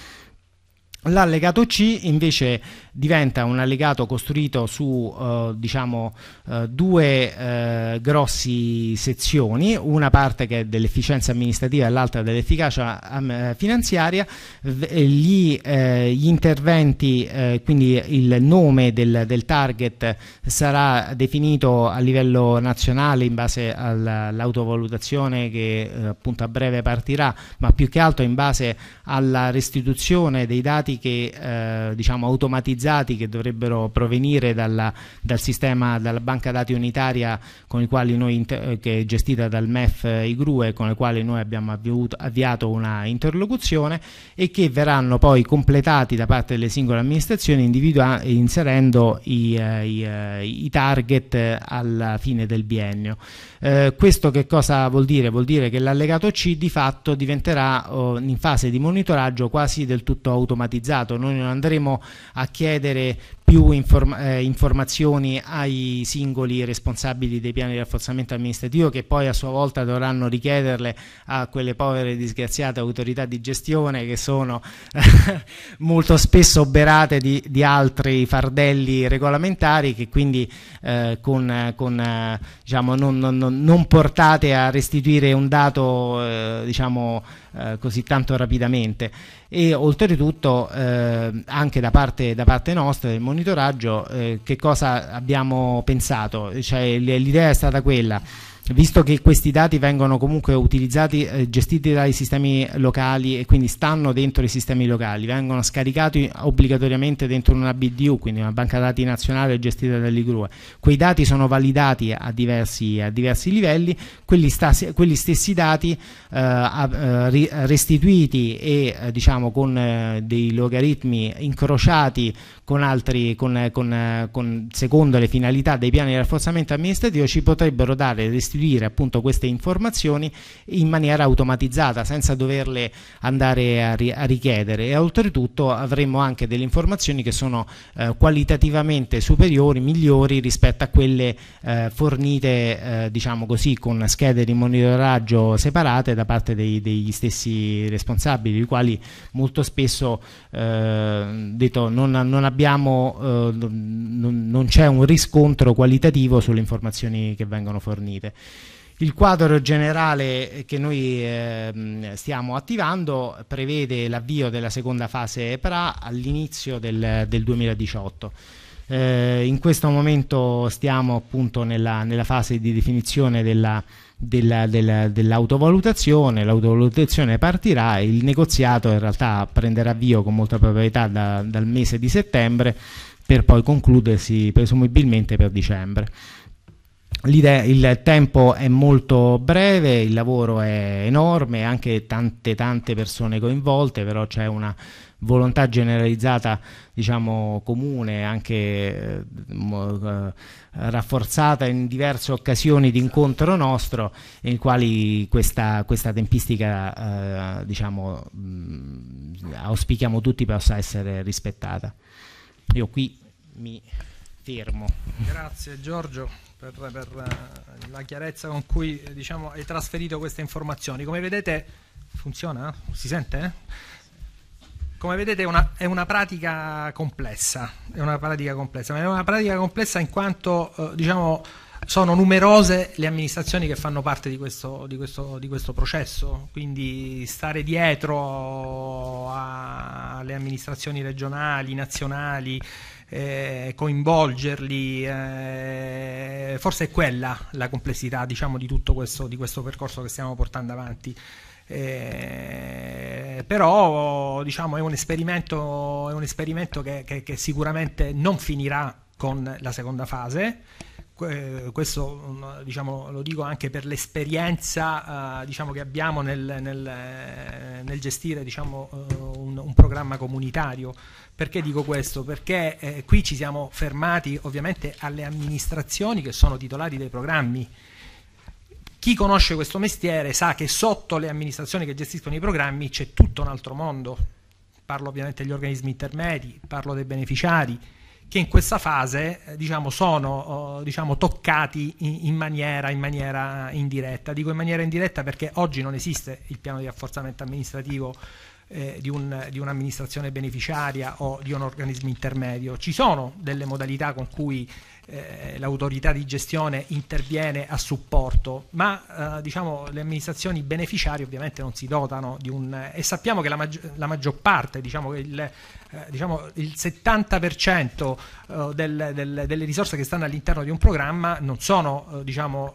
L'allegato C invece diventa un allegato costruito su eh, diciamo eh, due eh, grossi sezioni, una parte che è dell'efficienza amministrativa e l'altra dell'efficacia eh, finanziaria. Gli, eh, gli interventi, eh, quindi il nome del, del target sarà definito a livello nazionale in base all'autovalutazione che eh, appunto a breve partirà, ma più che altro in base alla restituzione dei dati dati che, eh, diciamo, automatizzati che dovrebbero provenire dalla, dal sistema, dalla banca dati unitaria con i quali noi, che è gestita dal M E F I G R U E, con le quali noi abbiamo avviato, avviato una interlocuzione, e che verranno poi completati da parte delle singole amministrazioni inserendo i, eh, i, eh, i target alla fine del biennio. Eh, questo che cosa vuol dire? Vuol dire che l'allegato C di fatto diventerà oh, in fase di monitoraggio quasi del tutto automatizzato. Noi non andremo a chiedere più inform eh, informazioni ai singoli responsabili dei piani di rafforzamento amministrativo, che poi a sua volta dovranno richiederle a quelle povere disgraziate autorità di gestione che sono molto spesso oberate di, di altri fardelli regolamentari, che quindi eh, con, con eh, diciamo, non, non, non portate a restituire un dato eh, diciamo, eh, così tanto rapidamente. E oltretutto eh, anche da parte, da parte nostra del monitoraggio eh, che cosa abbiamo pensato? Cioè, l'idea è stata quella, visto che questi dati vengono comunque utilizzati, eh, gestiti dai sistemi locali e quindi stanno dentro i sistemi locali, vengono scaricati obbligatoriamente dentro una B D U, quindi una banca dati nazionale gestita dall'I G R U E, quei dati sono validati a diversi, a diversi livelli, quelli, stasi, quelli stessi dati eh, a, eh, restituiti e eh, diciamo con eh, dei logaritmi incrociati con altri, con, con, con, secondo le finalità dei piani di rafforzamento amministrativo, ci potrebbero dare restituire appunto queste informazioni in maniera automatizzata senza doverle andare a, ri a richiedere, e oltretutto avremo anche delle informazioni che sono eh, qualitativamente superiori, migliori rispetto a quelle eh, fornite eh, diciamo così con schede di monitoraggio separate da parte dei, degli stessi responsabili, i quali molto spesso eh, detto non, non abbiamo eh, non, non c'è un riscontro qualitativo sulle informazioni che vengono fornite. Il quadro generale che noi eh, stiamo attivando prevede l'avvio della seconda fase P R A all'inizio del, del duemiladiciotto. Eh, in questo momento stiamo appunto nella, nella fase di definizione della dell'autovalutazione, l'autovalutazione partirà e il negoziato in realtà prenderà avvio con molta probabilità da, dal mese di settembre, per poi concludersi presumibilmente per dicembre. L'idea, il tempo è molto breve, il lavoro è enorme, anche tante tante persone coinvolte, però c'è una volontà generalizzata, diciamo comune, anche eh, eh, rafforzata in diverse occasioni di incontro nostro, in quali questa, questa tempistica eh, diciamo mh, auspichiamo tutti possa essere rispettata. Io qui mi fermo. Grazie Giorgio per, per la chiarezza con cui diciamo, hai trasferito queste informazioni. Come vedete funziona? Si sente? Eh? Come vedete è una, è una pratica complessa, è una pratica complessa, ma è una pratica complessa in quanto eh, diciamo, sono numerose le amministrazioni che fanno parte di questo, di questo, di questo processo, quindi stare dietro alle amministrazioni regionali, nazionali, eh, coinvolgerli, eh, forse è quella la complessità diciamo, di tutto questo, di questo percorso che stiamo portando avanti. Eh, però diciamo è un esperimento, è un esperimento che, che, che sicuramente non finirà con la seconda fase. Que questo diciamo, lo dico anche per l'esperienza uh, diciamo, che abbiamo nel, nel, nel gestire diciamo, uh, un, un programma comunitario. Perché dico questo? Perché eh, qui ci siamo fermati ovviamente alle amministrazioni che sono titolari dei programmi. Chi conosce questo mestiere sa che sotto le amministrazioni che gestiscono i programmi c'è tutto un altro mondo. Parlo ovviamente degli organismi intermedi, parlo dei beneficiari, che in questa fase eh, diciamo, sono eh, diciamo, toccati in, in, maniera, in maniera indiretta. Dico in maniera indiretta perché oggi non esiste il piano di rafforzamento amministrativo eh, di, un, di un'amministrazione beneficiaria o di un organismo intermedio. Ci sono delle modalità con cui eh, l'autorità di gestione interviene a supporto, ma eh, diciamo, le amministrazioni beneficiarie ovviamente non si dotano di un... e sappiamo che la, maggi- la maggior parte, diciamo che il, eh, diciamo, il settanta per cento eh, del, del, delle risorse che stanno all'interno di un programma non sono eh, diciamo,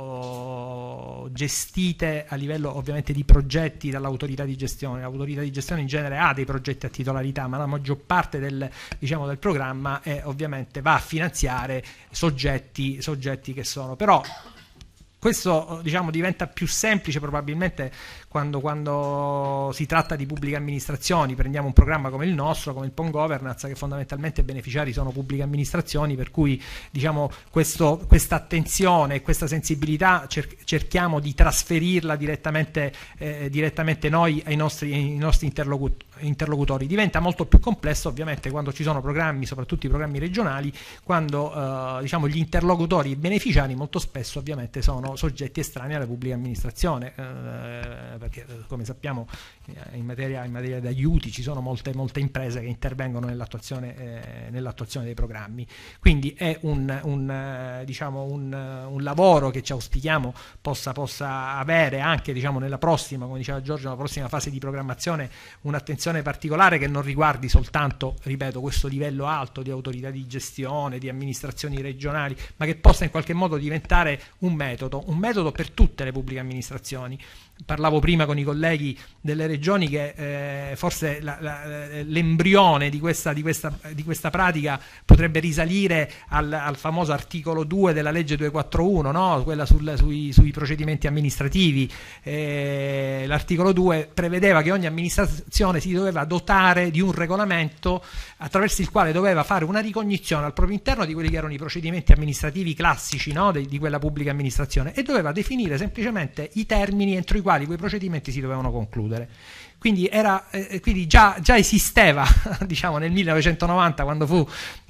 eh, gestite a livello ovviamente di progetti dall'autorità di gestione. L'autorità di gestione in genere ha dei progetti a titolarità, ma la maggior parte del, diciamo, del programma è, ovviamente va a finanziare soggetti, soggetti che sono però... Questo diciamo, diventa più semplice probabilmente quando, quando si tratta di pubbliche amministrazioni. Prendiamo un programma come il nostro, come il P O N Governance, che fondamentalmente i beneficiari sono pubbliche amministrazioni, per cui diciamo, questo, questa attenzione e questa sensibilità cer- cerchiamo di trasferirla direttamente, eh, direttamente noi ai nostri, ai nostri interlocutori. interlocutori. Diventa molto più complesso ovviamente quando ci sono programmi, soprattutto i programmi regionali, quando eh, diciamo, gli interlocutori e beneficiari molto spesso ovviamente sono soggetti estranei alla pubblica amministrazione, eh, perché come sappiamo in materia, in materia di aiuti ci sono molte, molte imprese che intervengono nell'attuazione, eh, nell'attuazione dei programmi, quindi è un, un, eh, diciamo un, un lavoro che ci auspichiamo possa, possa avere anche diciamo, nella prossima, come diceva Giorgio, nella prossima fase di programmazione un'attenzione particolare che non riguardi soltanto, ripeto, questo livello alto di autorità di gestione, di amministrazioni regionali, ma che possa in qualche modo diventare un metodo, un metodo per tutte le pubbliche amministrazioni. Parlavo prima con i colleghi delle regioni che eh, forse la, la, l'embrione di questa, di, questa, di questa pratica potrebbe risalire al, al famoso articolo due della legge duecentoquarantuno, no? Quella sul, sui, sui procedimenti amministrativi. Eh, l'articolo due prevedeva che ogni amministrazione si doveva dotare di un regolamento attraverso il quale doveva fare una ricognizione al proprio interno di quelli che erano i procedimenti amministrativi classici, no? di, di quella pubblica amministrazione, e doveva definire semplicemente i termini entro i quali quei procedimenti si dovevano concludere. Quindi, era, eh, quindi già, già esisteva diciamo, nel millenovecentonovanta, quando fu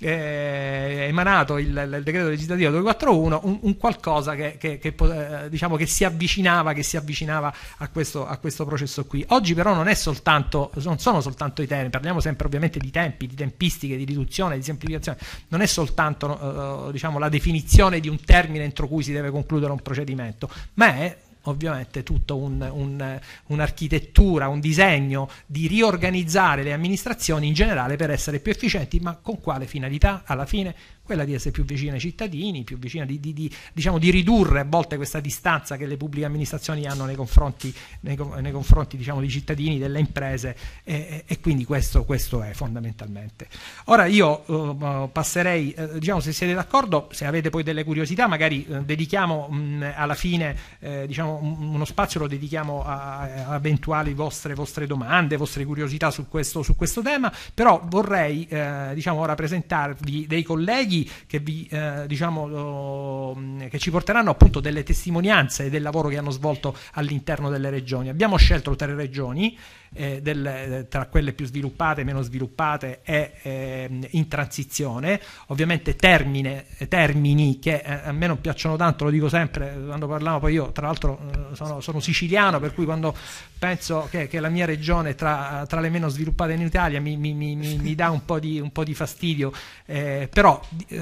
eh, emanato il, il decreto legislativo duecentoquarantuno, un, un qualcosa che, che, che, eh, diciamo, che si avvicinava, che si avvicinava a, questo, a questo processo qui. Oggi però non è soltanto, non sono soltanto i termini, parliamo sempre ovviamente di tempi, di tempistiche, di riduzione, di semplificazione, non è soltanto eh, diciamo, la definizione di un termine entro cui si deve concludere un procedimento, ma è ovviamente tutto un, un, un'architettura, un disegno di riorganizzare le amministrazioni in generale per essere più efficienti, ma con quale finalità? Alla fine quella di essere più vicina ai cittadini, più vicina di, di, di, diciamo, di ridurre a volte questa distanza che le pubbliche amministrazioni hanno nei confronti, nei, nei confronti diciamo, dei cittadini, delle imprese, e, e quindi questo, questo è fondamentalmente. Ora io uh, passerei, uh, diciamo, se siete d'accordo, se avete poi delle curiosità, magari uh, dedichiamo mh, alla fine eh, diciamo, uno spazio lo dedichiamo a, a eventuali vostre, vostre domande, vostre curiosità su questo, su questo tema, però vorrei eh, diciamo, ora presentarvi dei colleghi che, vi, eh, diciamo, oh, che ci porteranno appunto delle testimonianze del lavoro che hanno svolto all'interno delle regioni. Abbiamo scelto tre regioni, eh, del, tra quelle più sviluppate, meno sviluppate e eh, in transizione, ovviamente termine, termini che eh, a me non piacciono tanto, lo dico sempre quando parliamo, poi io tra l'altro eh, sono, sono siciliano, per cui quando penso che, che la mia regione tra, tra le meno sviluppate in Italia mi, mi, mi, mi dà un po' di, un po' di fastidio, eh, però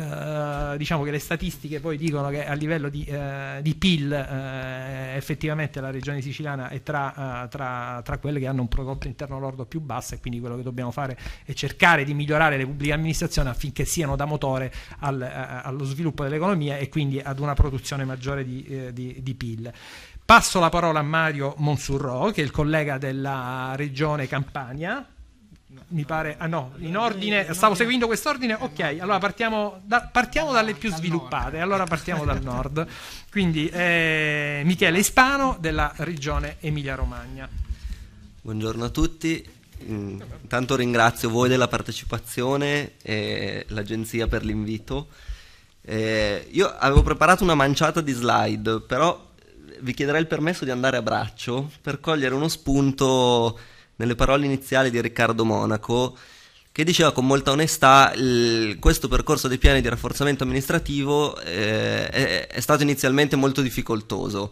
eh, diciamo che le statistiche poi dicono che a livello di, eh, di P I L eh, effettivamente la regione siciliana è tra, uh, tra, tra quelle che hanno un prodotto interno lordo più basso, e quindi quello che dobbiamo fare è cercare di migliorare le pubbliche amministrazioni affinché siano da motore al, uh, allo sviluppo dell'economia e quindi ad una produzione maggiore di, uh, di, di P I L. Passo la parola a Mario Monsurro, che è il collega della regione Campania. Mi pare, ah no, in ordine, stavo seguendo quest'ordine, ok, allora partiamo, da, partiamo dalle più sviluppate, allora partiamo dal nord, quindi eh, Michele Ispano della regione Emilia Romagna. Buongiorno a tutti, intanto ringrazio voi della partecipazione e l'agenzia per l'invito. Eh, io avevo preparato una manciata di slide, però vi chiederei il permesso di andare a braccio per cogliere uno spunto nelle parole iniziali di Riccardo Monaco, che diceva con molta onestà il, questo percorso dei piani di rafforzamento amministrativo eh, è, è stato inizialmente molto difficoltoso,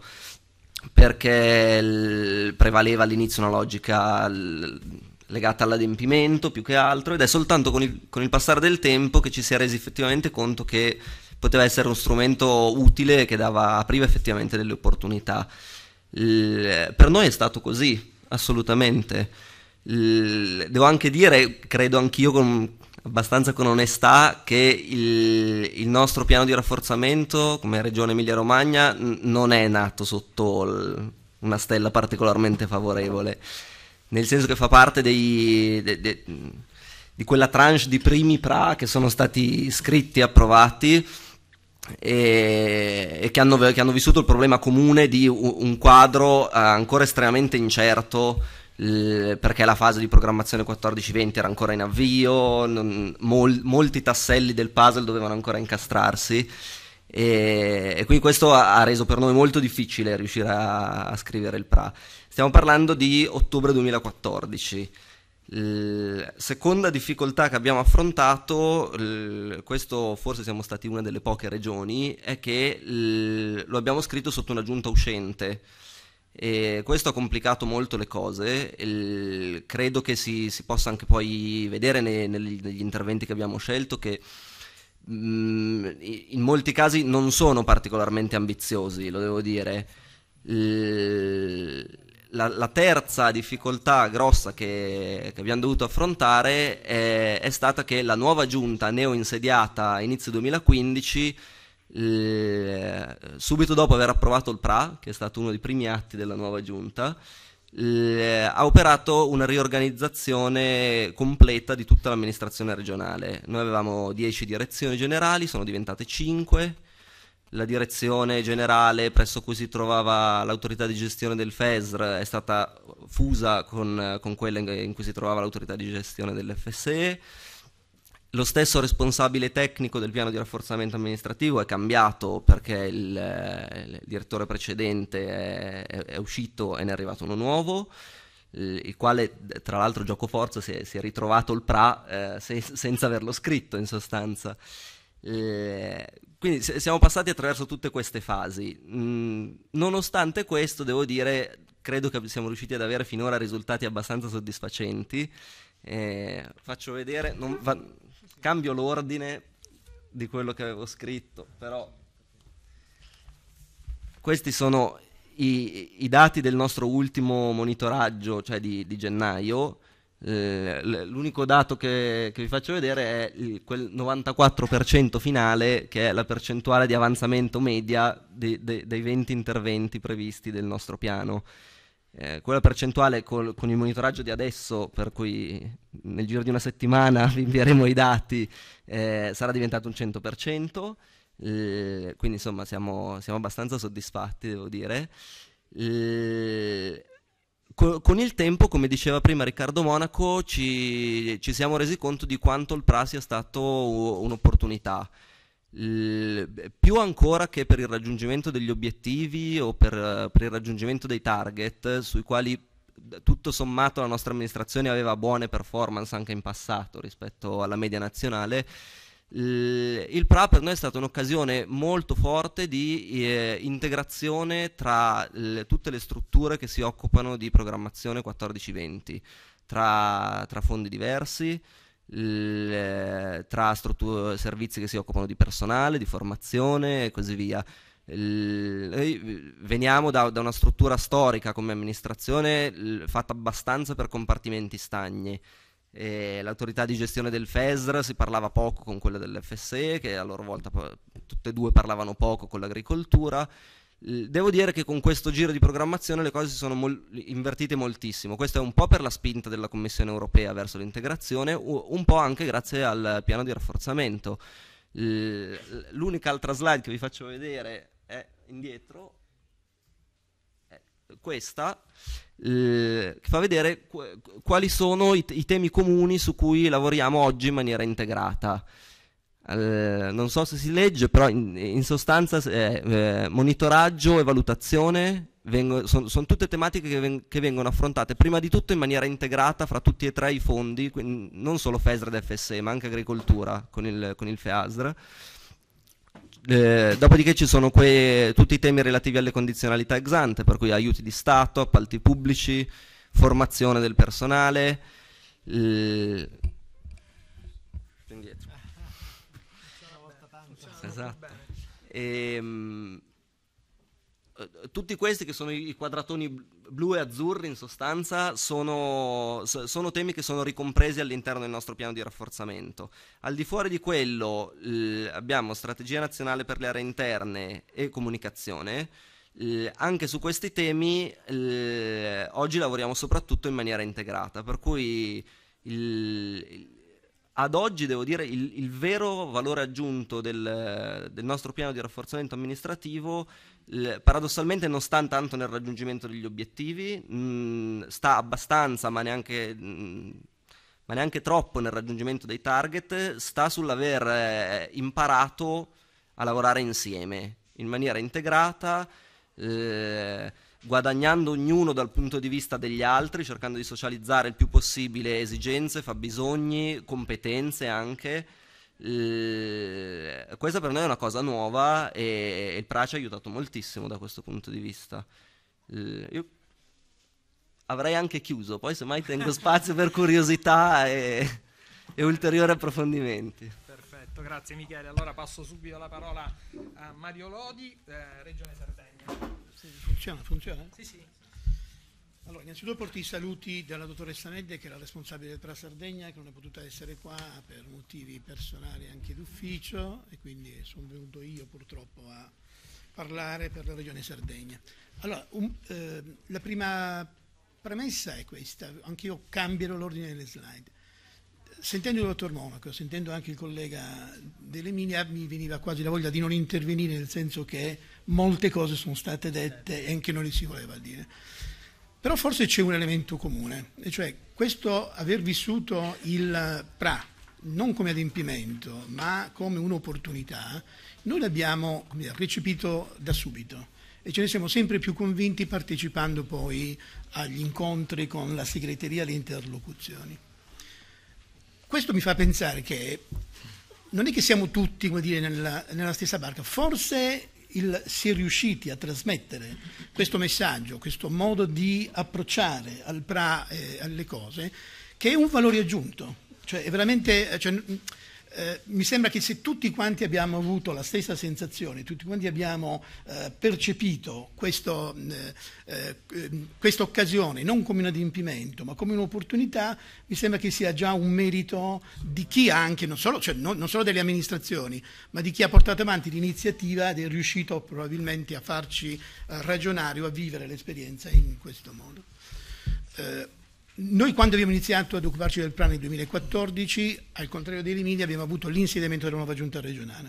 perché il, prevaleva all'inizio una logica il, legata all'adempimento più che altro, ed è soltanto con il, con il passare del tempo che ci si è resi effettivamente conto che poteva essere uno strumento utile che dava, apriva effettivamente delle opportunità. Il, per noi è stato così, assolutamente. Il, devo anche dire, credo anch'io con, abbastanza con onestà, che il, il nostro piano di rafforzamento come Regione Emilia-Romagna n- non è nato sotto l, una stella particolarmente favorevole, nel senso che fa parte dei, de, de, di quella tranche di primi P R A che sono stati scritti e approvati e, e che, hanno, che hanno vissuto il problema comune di un, un quadro eh, ancora estremamente incerto, l, perché la fase di programmazione quattordici venti era ancora in avvio, non, mol, molti tasselli del puzzle dovevano ancora incastrarsi, e, e quindi questo ha, ha reso per noi molto difficile riuscire a, a scrivere il P R A. Stiamo parlando di ottobre duemilaquattordici. La seconda difficoltà che abbiamo affrontato, l, questo forse siamo stati una delle poche regioni, è che l, lo abbiamo scritto sotto una giunta uscente, e questo ha complicato molto le cose. Il, credo che si, si possa anche poi vedere nei, negli, negli interventi che abbiamo scelto che mh, in molti casi non sono particolarmente ambiziosi, lo devo dire. Il, La, la terza difficoltà grossa che, che abbiamo dovuto affrontare è, è stata che la nuova giunta neo-insediata a inizio duemilaquindici, eh, subito dopo aver approvato il P R A, che è stato uno dei primi atti della nuova giunta, eh, ha operato una riorganizzazione completa di tutta l'amministrazione regionale. Noi avevamo dieci direzioni generali, sono diventate cinque. La direzione generale presso cui si trovava l'autorità di gestione del F E S R è stata fusa con, con quella in cui si trovava l'autorità di gestione dell'F S E. Lo stesso responsabile tecnico del piano di rafforzamento amministrativo è cambiato perché il, il direttore precedente è, è, è uscito e ne è arrivato uno nuovo, il quale tra l'altro giocoforza si è, si è ritrovato il P R A eh, se, senza averlo scritto in sostanza. Eh, quindi siamo passati attraverso tutte queste fasi. Mm, nonostante questo, devo dire, credo che siamo riusciti ad avere finora risultati abbastanza soddisfacenti. Eh, faccio vedere, non va, cambio l'ordine di quello che avevo scritto, però questi sono i, i dati del nostro ultimo monitoraggio, cioè di, di gennaio. L'unico dato che, che vi faccio vedere è il, quel novantaquattro per cento finale, che è la percentuale di avanzamento media de, de, dei venti interventi previsti del nostro piano. Eh, quella percentuale col, con il monitoraggio di adesso, per cui nel giro di una settimana vi invieremo i dati, eh, sarà diventato un cento per cento, eh, quindi insomma siamo, siamo abbastanza soddisfatti, devo dire. Eh, Con il tempo, come diceva prima Riccardo Monaco, ci, ci siamo resi conto di quanto il P R A sia stato un'opportunità. Più ancora che per il raggiungimento degli obiettivi o per, per il raggiungimento dei target, sui quali tutto sommato la nostra amministrazione aveva buone performance anche in passato rispetto alla media nazionale, il P R A per noi è stata un'occasione molto forte di eh, integrazione tra le, tutte le strutture che si occupano di programmazione quattordici venti, tra, tra fondi diversi, il, tra servizi che si occupano di personale, di formazione e così via. Il, noi veniamo da, da una struttura storica come amministrazione il, fatta abbastanza per compartimenti stagni. L'autorità di gestione del F E S R si parlava poco con quella dell'F S E, che a loro volta tutte e due parlavano poco con l'agricoltura. Devo dire che con questo giro di programmazione le cose si sono mol- invertite moltissimo. Questo è un po' per la spinta della Commissione europea verso l'integrazione, un po' anche grazie al piano di rafforzamento. L'unica altra slide che vi faccio vedere è indietro, è questa, eh, che fa vedere qu- quali sono i, t- i temi comuni su cui lavoriamo oggi in maniera integrata. Eh, non so se si legge, però in, in sostanza eh, eh, monitoraggio e valutazione sono son tutte tematiche che, ven- che vengono affrontate prima di tutto in maniera integrata fra tutti e tre i fondi, quindi non solo F E S R ed F S E ma anche agricoltura con il, con il F E A S R. Eh, dopodiché ci sono que- tutti i temi relativi alle condizionalità ex ante, per cui aiuti di Stato, appalti pubblici, formazione del personale, eh, indietro. Esatto. E, um, tutti questi, che sono i quadratoni blu e azzurri in sostanza, sono, sono temi che sono ricompresi all'interno del nostro piano di rafforzamento. Al di fuori di quello eh, abbiamo strategia nazionale per le aree interne e comunicazione. Eh, anche su questi temi eh, oggi lavoriamo soprattutto in maniera integrata, per cui il, il ad oggi devo dire il, il vero valore aggiunto del, del nostro piano di rafforzamento amministrativo eh, paradossalmente non sta tanto nel raggiungimento degli obiettivi, mh, sta abbastanza ma neanche, mh, ma neanche troppo nel raggiungimento dei target, sta sull'aver eh, imparato a lavorare insieme in maniera integrata, eh, guadagnando ognuno dal punto di vista degli altri, cercando di socializzare il più possibile esigenze, fabbisogni, competenze anche. Eh, questa per noi è una cosa nuova e il P R A ci ha aiutato moltissimo da questo punto di vista. Eh, io avrei anche chiuso, poi semmai tengo spazio per curiosità e, e ulteriori approfondimenti. Perfetto, grazie Michele. Allora passo subito la parola a Mario Lodi, eh, Regione Sardegna. Sì, funziona, funziona? Sì, sì. Allora, innanzitutto porto i saluti della dottoressa Nedde, che è la responsabile del P R A Sardegna, che non è potuta essere qua per motivi personali anche d'ufficio, e quindi sono venuto io purtroppo a parlare per la Regione Sardegna. Allora, un, eh, la prima premessa è questa, anche io cambierò l'ordine delle slide. Sentendo il dottor Monaco, sentendo anche il collega dell'Emilia, mi veniva quasi la voglia di non intervenire, nel senso che molte cose sono state dette e anche non li si voleva dire. Però forse c'è un elemento comune, e cioè questo aver vissuto il P R A non come adempimento, ma come un'opportunità, noi l'abbiamo recepito da subito e ce ne siamo sempre più convinti partecipando poi agli incontri con la segreteria e le interlocuzioni. Questo mi fa pensare che non è che siamo tutti, come dire, nella, nella stessa barca, forse il, si è riusciti a trasmettere questo messaggio, questo modo di approcciare al P R A e alle cose, che è un valore aggiunto. Cioè, è veramente, cioè, eh, mi sembra che se tutti quanti abbiamo avuto la stessa sensazione, tutti quanti abbiamo eh, percepito questo, eh, eh, questa occasione non come un adempimento ma come un'opportunità, mi sembra che sia già un merito di chi ha anche, non solo, cioè, non, non solo delle amministrazioni, ma di chi ha portato avanti l'iniziativa ed è riuscito probabilmente a farci eh, ragionare o a vivere l'esperienza in questo modo. Eh, Noi quando abbiamo iniziato ad occuparci del P R A nel duemilaquattordici, al contrario dell'Emilia, abbiamo avuto l'insediamento della nuova giunta regionale.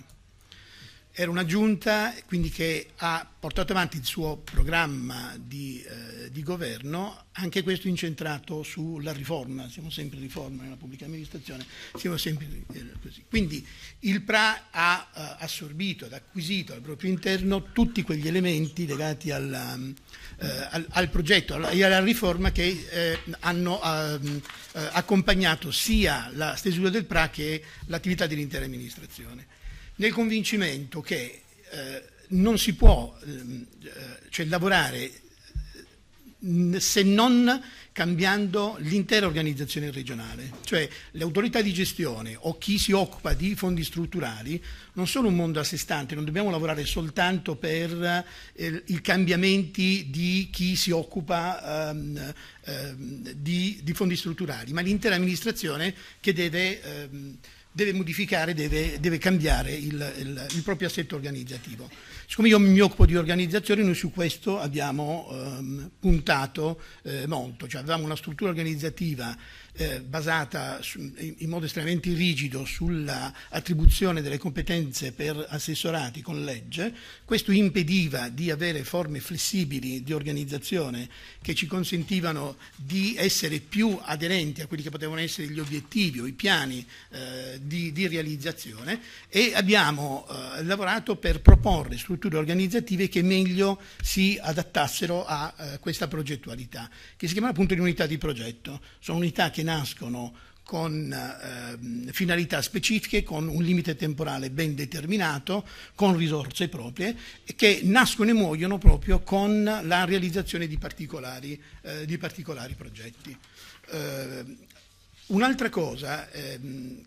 Era una giunta quindi che ha portato avanti il suo programma di, eh, di governo, anche questo incentrato sulla riforma, siamo sempre in riforma nella pubblica amministrazione, siamo sempre eh, così. Quindi il P R A ha eh, assorbito ed acquisito al proprio interno tutti quegli elementi legati alla, eh, al, al progetto e alla riforma che eh, hanno eh, accompagnato sia la stesura del P R A che l'attività dell'intera amministrazione, nel convincimento che eh, non si può eh, cioè lavorare eh, se non cambiando l'intera organizzazione regionale, cioè le autorità di gestione o chi si occupa di fondi strutturali non sono un mondo a sé stante, non dobbiamo lavorare soltanto per eh, i cambiamenti di chi si occupa ehm, ehm, di, di fondi strutturali, ma l'intera amministrazione che deve ehm, deve modificare, deve, deve cambiare il, il, il proprio assetto organizzativo. Siccome io mi occupo di organizzazione, noi su questo abbiamo ehm, puntato eh, molto, cioè avevamo una struttura organizzativa eh, basata su, in, in modo estremamente rigido sull'attribuzione delle competenze per assessorati con legge. Questo impediva di avere forme flessibili di organizzazione che ci consentivano di essere più aderenti a quelli che potevano essere gli obiettivi o i piani eh, di, di realizzazione, e abbiamo eh, lavorato per proporre strutture organizzative che meglio si adattassero a eh, questa progettualità, che si chiamano appunto le unità di progetto. Sono unità che nascono con eh, finalità specifiche, con un limite temporale ben determinato, con risorse proprie, e che nascono e muoiono proprio con la realizzazione di particolari, eh, di particolari progetti. Eh, un'altra cosa, ehm,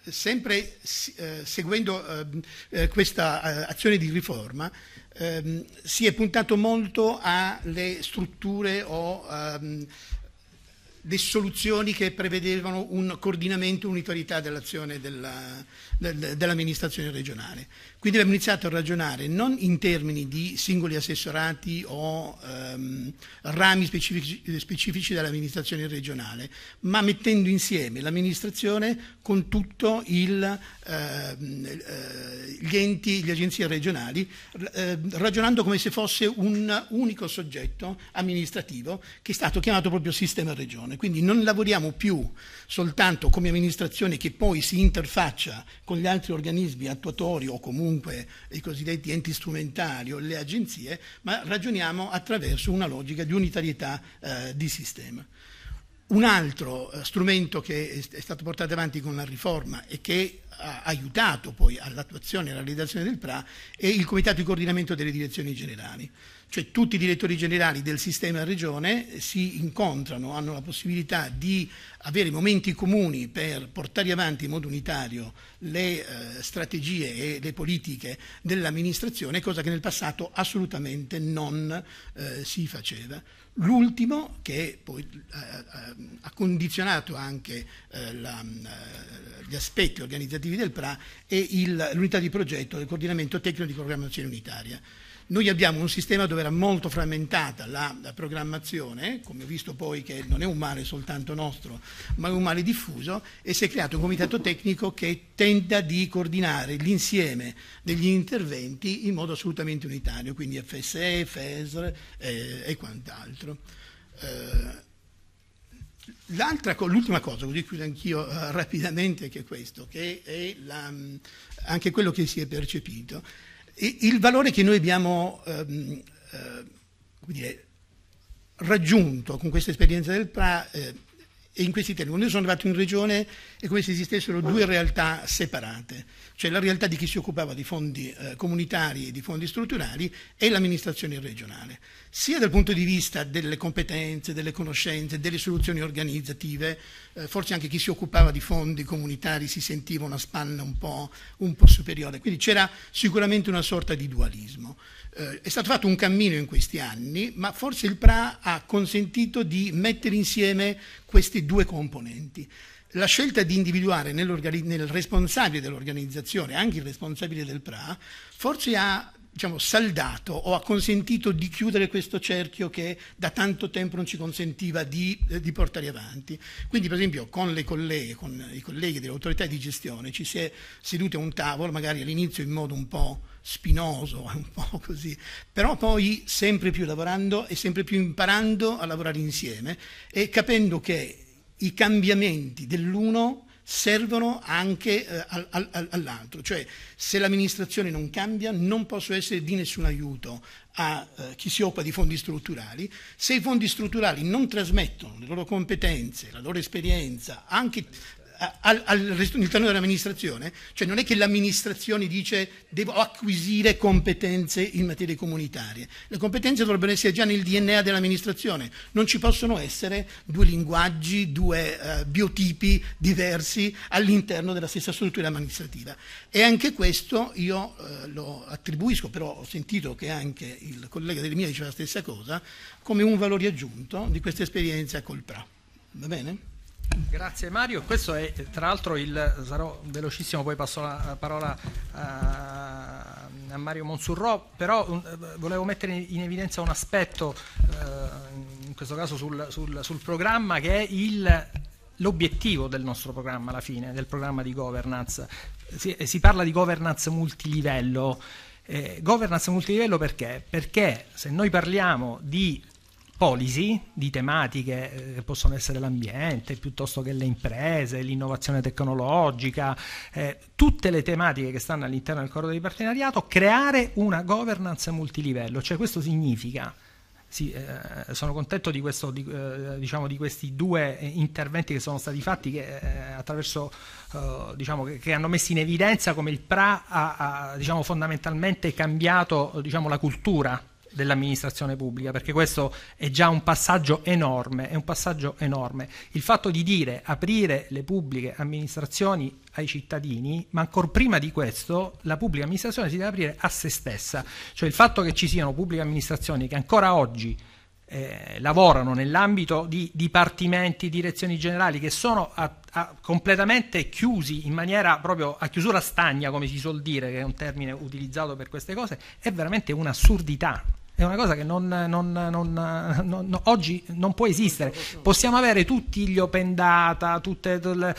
sempre eh, seguendo eh, questa eh, azione di riforma, ehm, si è puntato molto alle strutture o ehm, le soluzioni che prevedevano un coordinamento, unitarietà dell'azione della, del, dell'amministrazione regionale. Quindi abbiamo iniziato a ragionare non in termini di singoli assessorati o ehm, rami specifici, specifici dell'amministrazione regionale, ma mettendo insieme l'amministrazione con tutto il, ehm, eh, gli enti, le agenzie regionali, eh, ragionando come se fosse un unico soggetto amministrativo che è stato chiamato proprio sistema regione. Quindi non lavoriamo più soltanto come amministrazione che poi si interfaccia con gli altri organismi attuatori o comunque i cosiddetti enti strumentali o le agenzie, ma ragioniamo attraverso una logica di unitarietà eh, di sistema. Un altro eh, strumento che è, è stato portato avanti con la riforma e che ha aiutato poi all'attuazione e alla realizzazione del P R A è il Comitato di coordinamento delle direzioni generali. Cioè tutti i direttori generali del sistema regione si incontrano, hanno la possibilità di avere momenti comuni per portare avanti in modo unitario le eh, strategie e le politiche dell'amministrazione, cosa che nel passato assolutamente non eh, si faceva. L'ultimo, che poi eh, ha condizionato anche eh, la, gli aspetti organizzativi del P R A, è l'unità di progetto del coordinamento tecnico di programmazione unitaria. Noi abbiamo un sistema dove era molto frammentata la, la programmazione, come ho visto poi che non è un male soltanto nostro, ma è un male diffuso, e si è creato un comitato tecnico che tenta di coordinare l'insieme degli interventi in modo assolutamente unitario, quindi F S E, F E S R eh, e quant'altro. Eh, L'ultima cosa, così chiudo anch'io eh, rapidamente, che è questo, che è la, anche quello che si è percepito. Il valore che noi abbiamo ehm, eh, come dire, raggiunto con questa esperienza del P R A eh, è in questi termini. Quando io sono arrivato in regione è come se esistessero due realtà separate, cioè la realtà di chi si occupava di fondi eh, comunitari e di fondi strutturali e l'amministrazione regionale, sia dal punto di vista delle competenze, delle conoscenze, delle soluzioni organizzative. Eh, forse anche chi si occupava di fondi comunitari si sentiva una spanna un po', un po' superiore, quindi c'era sicuramente una sorta di dualismo. Eh, è stato fatto un cammino in questi anni, ma forse il P R A ha consentito di mettere insieme questi due componenti. La scelta di individuare nel responsabile dell'organizzazione anche il responsabile del P R A forse ha, diciamo, saldato o ha consentito di chiudere questo cerchio che da tanto tempo non ci consentiva di, eh, di portare avanti. Quindi per esempio con le colleghe, con i colleghi delle autorità di gestione ci si è seduti a un tavolo, magari all'inizio in modo un po' spinoso, un po' così, però poi sempre più lavorando e sempre più imparando a lavorare insieme e capendo che i cambiamenti dell'uno servono anche eh, al, al, all'altro, cioè se l'amministrazione non cambia non posso essere di nessun aiuto a eh, chi si occupa di fondi strutturali, se i fondi strutturali non trasmettono le loro competenze, la loro esperienza anche all'interno dell'amministrazione, cioè non è che l'amministrazione dice devo acquisire competenze in materie comunitarie, le competenze dovrebbero essere già nel D N A dell'amministrazione, non ci possono essere due linguaggi, due uh, biotipi diversi all'interno della stessa struttura amministrativa, e anche questo io uh, lo attribuisco, però ho sentito che anche il collega Del Mia diceva la stessa cosa, come un valore aggiunto di questa esperienza col P R A. Va bene? Grazie Mario, questo è tra l'altro il, sarò velocissimo, poi passo la parola a, a Mario Monsurrò, però un, volevo mettere in evidenza un aspetto, eh, in questo caso sul, sul, sul programma, che è il, l'obiettivo del nostro programma alla fine, del programma di governance. Si, si parla di governance multilivello, eh, governance multilivello perché? Perché se noi parliamo di policy, di tematiche che possono essere l'ambiente piuttosto che le imprese, l'innovazione tecnologica, eh, tutte le tematiche che stanno all'interno del corridoio di partenariato, creare una governance multilivello, cioè questo significa, sì, eh, sono contento di, questo, di, eh, diciamo, di questi due interventi che sono stati fatti che, eh, attraverso, eh, diciamo, che, che hanno messo in evidenza come il P R A ha, ha diciamo, fondamentalmente cambiato, diciamo, la cultura dell'amministrazione pubblica, perché questo è già un passaggio enorme, è un passaggio enorme. Il fatto di dire aprire le pubbliche amministrazioni ai cittadini, ma ancor prima di questo la pubblica amministrazione si deve aprire a se stessa, cioè il fatto che ci siano pubbliche amministrazioni che ancora oggi Eh, lavorano nell'ambito di dipartimenti, direzioni generali che sono a, a completamente chiusi in maniera proprio a chiusura stagna, come si suol dire, che è un termine utilizzato per queste cose, è veramente un'assurdità. È una cosa che non, non, non, non, oggi non può esistere. Possiamo avere tutti gli open data, tutte,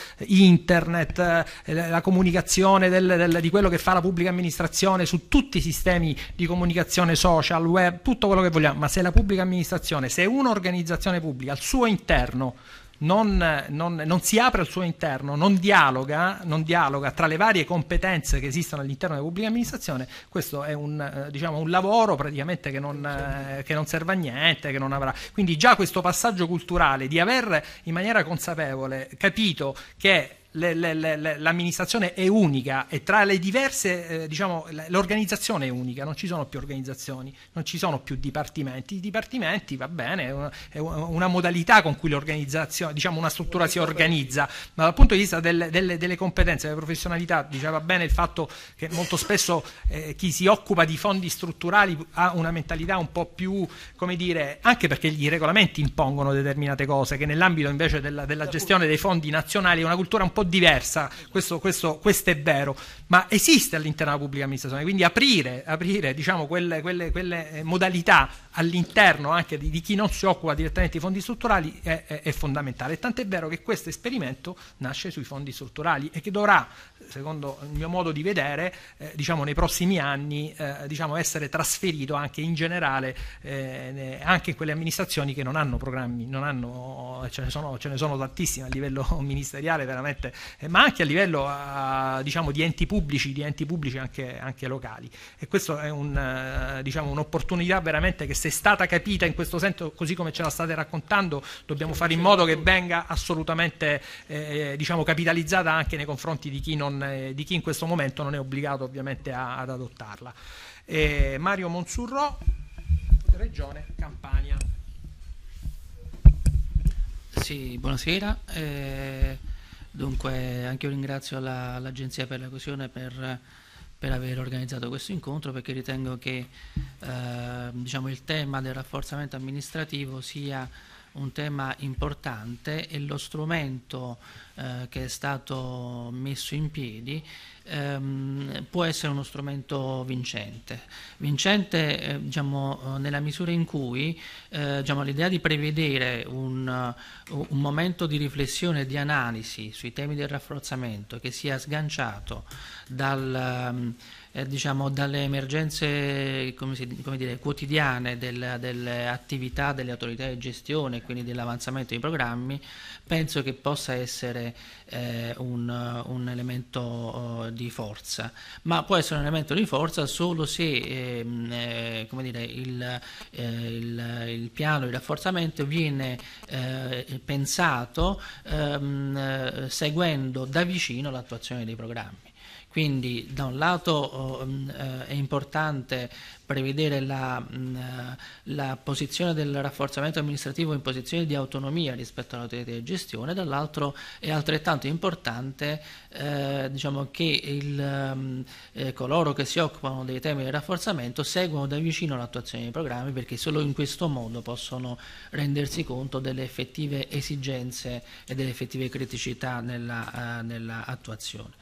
internet, la comunicazione del, del, di quello che fa la pubblica amministrazione su tutti i sistemi di comunicazione social, web, tutto quello che vogliamo, ma se la pubblica amministrazione, se un'organizzazione pubblica al suo interno Non, non, non si apre al suo interno, non dialoga, non dialoga tra le varie competenze che esistono all'interno della pubblica amministrazione, questo è un, eh, diciamo, un lavoro praticamente che non, eh, che non serve a niente, che non avrà. Quindi già questo passaggio culturale di aver in maniera consapevole capito che Le, le, le, l'amministrazione è unica e tra le diverse, eh, diciamo, l'organizzazione è unica, non ci sono più organizzazioni, non ci sono più dipartimenti. I dipartimenti, va bene, è una, è una modalità con cui l'organizzazione, diciamo, una struttura si organizza, ma dal punto di vista delle, delle, delle competenze, delle professionalità, diceva bene il fatto che molto spesso eh, chi si occupa di fondi strutturali ha una mentalità un po' più, come dire, anche perché i regolamenti impongono determinate cose, che nell'ambito invece della, della gestione dei fondi nazionali è una cultura un po' diversa, questo, questo, questo è vero, ma esiste all'interno della pubblica amministrazione, quindi aprire, aprire diciamo, quelle, quelle, quelle modalità all'interno anche di, di chi non si occupa direttamente di fondi strutturali è, è, è fondamentale, tant'è vero che questo esperimento nasce sui fondi strutturali e che dovrà, secondo il mio modo di vedere, eh, diciamo, nei prossimi anni eh, diciamo, essere trasferito anche in generale eh, anche in quelle amministrazioni che non hanno programmi, non hanno, ce ne sono, ce ne sono tantissime a livello ministeriale veramente, eh, ma anche a livello uh, diciamo, di enti pubblici, di enti pubblici anche, anche locali, e questo è un, uh, diciamo, un'opportunità veramente che, se è stata capita in questo senso così come ce la state raccontando, dobbiamo fare in modo che venga assolutamente eh, diciamo, capitalizzata anche nei confronti di chi, non, eh, di chi in questo momento non è obbligato ovviamente a, ad adottarla. Eh, Mario Monsurro, Regione Campania. Sì, buonasera. Eh, dunque anche io ringrazio la, l'Agenzia per la Coesione per, per aver organizzato questo incontro, perché ritengo che eh, diciamo, il tema del rafforzamento amministrativo sia un tema importante e lo strumento eh, che è stato messo in piedi ehm, può essere uno strumento vincente. Vincente eh, diciamo, nella misura in cui eh, diciamo, l'idea di prevedere un, un momento di riflessione e di analisi sui temi del rafforzamento che sia sganciato dal... Eh, diciamo, dalle emergenze come si, come dire, quotidiane del, delle attività delle autorità di gestione e quindi dell'avanzamento dei programmi, penso che possa essere eh, un, un elemento uh, di forza, ma può essere un elemento di forza solo se eh, eh, come dire, il, eh, il, il piano di rafforzamento viene eh, pensato ehm, seguendo da vicino l'attuazione dei programmi. Quindi da un lato eh, è importante prevedere la, mh, la posizione del rafforzamento amministrativo in posizione di autonomia rispetto all'autorità di gestione, dall'altro è altrettanto importante eh, diciamo che il, mh, eh, coloro che si occupano dei temi del rafforzamento seguano da vicino l'attuazione dei programmi, perché solo in questo modo possono rendersi conto delle effettive esigenze e delle effettive criticità nella, uh, nella attuazione.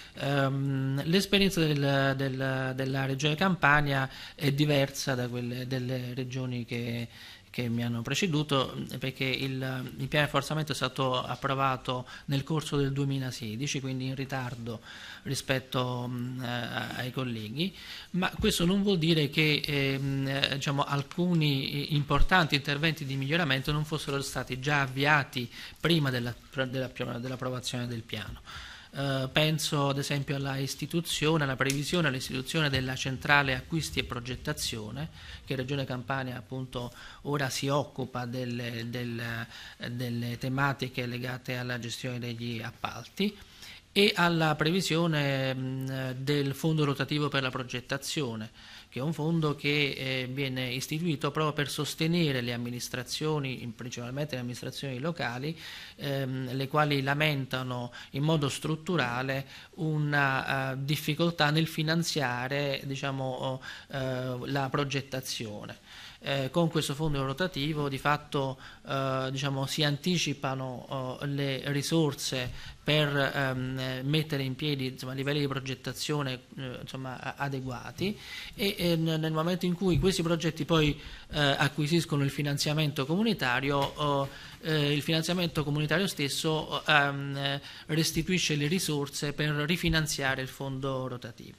Um, l'esperienza del, del, della regione Campania è diversa da quelle delle regioni che, che mi hanno preceduto, perché il, il piano di rafforzamento è stato approvato nel corso del duemilasedici, quindi in ritardo rispetto um, ai colleghi, ma questo non vuol dire che eh, diciamo, alcuni importanti interventi di miglioramento non fossero stati già avviati prima della, della, dell'approvazione del piano. Uh, penso ad esempio alla istituzione, alla previsione, all'istituzione della centrale acquisti e progettazione, che Regione Campania appunto ora si occupa delle, del, delle tematiche legate alla gestione degli appalti, e alla previsione mh, del fondo rotativo per la progettazione, che è un fondo che eh, viene istituito proprio per sostenere le amministrazioni, principalmente le amministrazioni locali, ehm, le quali lamentano in modo strutturale una uh, difficoltà nel finanziare, diciamo, uh, la progettazione. Eh, con questo fondo rotativo di fatto eh, diciamo, si anticipano eh, le risorse per ehm, mettere in piedi, insomma, livelli di progettazione eh, insomma, adeguati, e eh, nel momento in cui questi progetti poi eh, acquisiscono il finanziamento comunitario, eh, il finanziamento comunitario stesso ehm, restituisce le risorse per rifinanziare il fondo rotativo.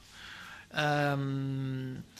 Um,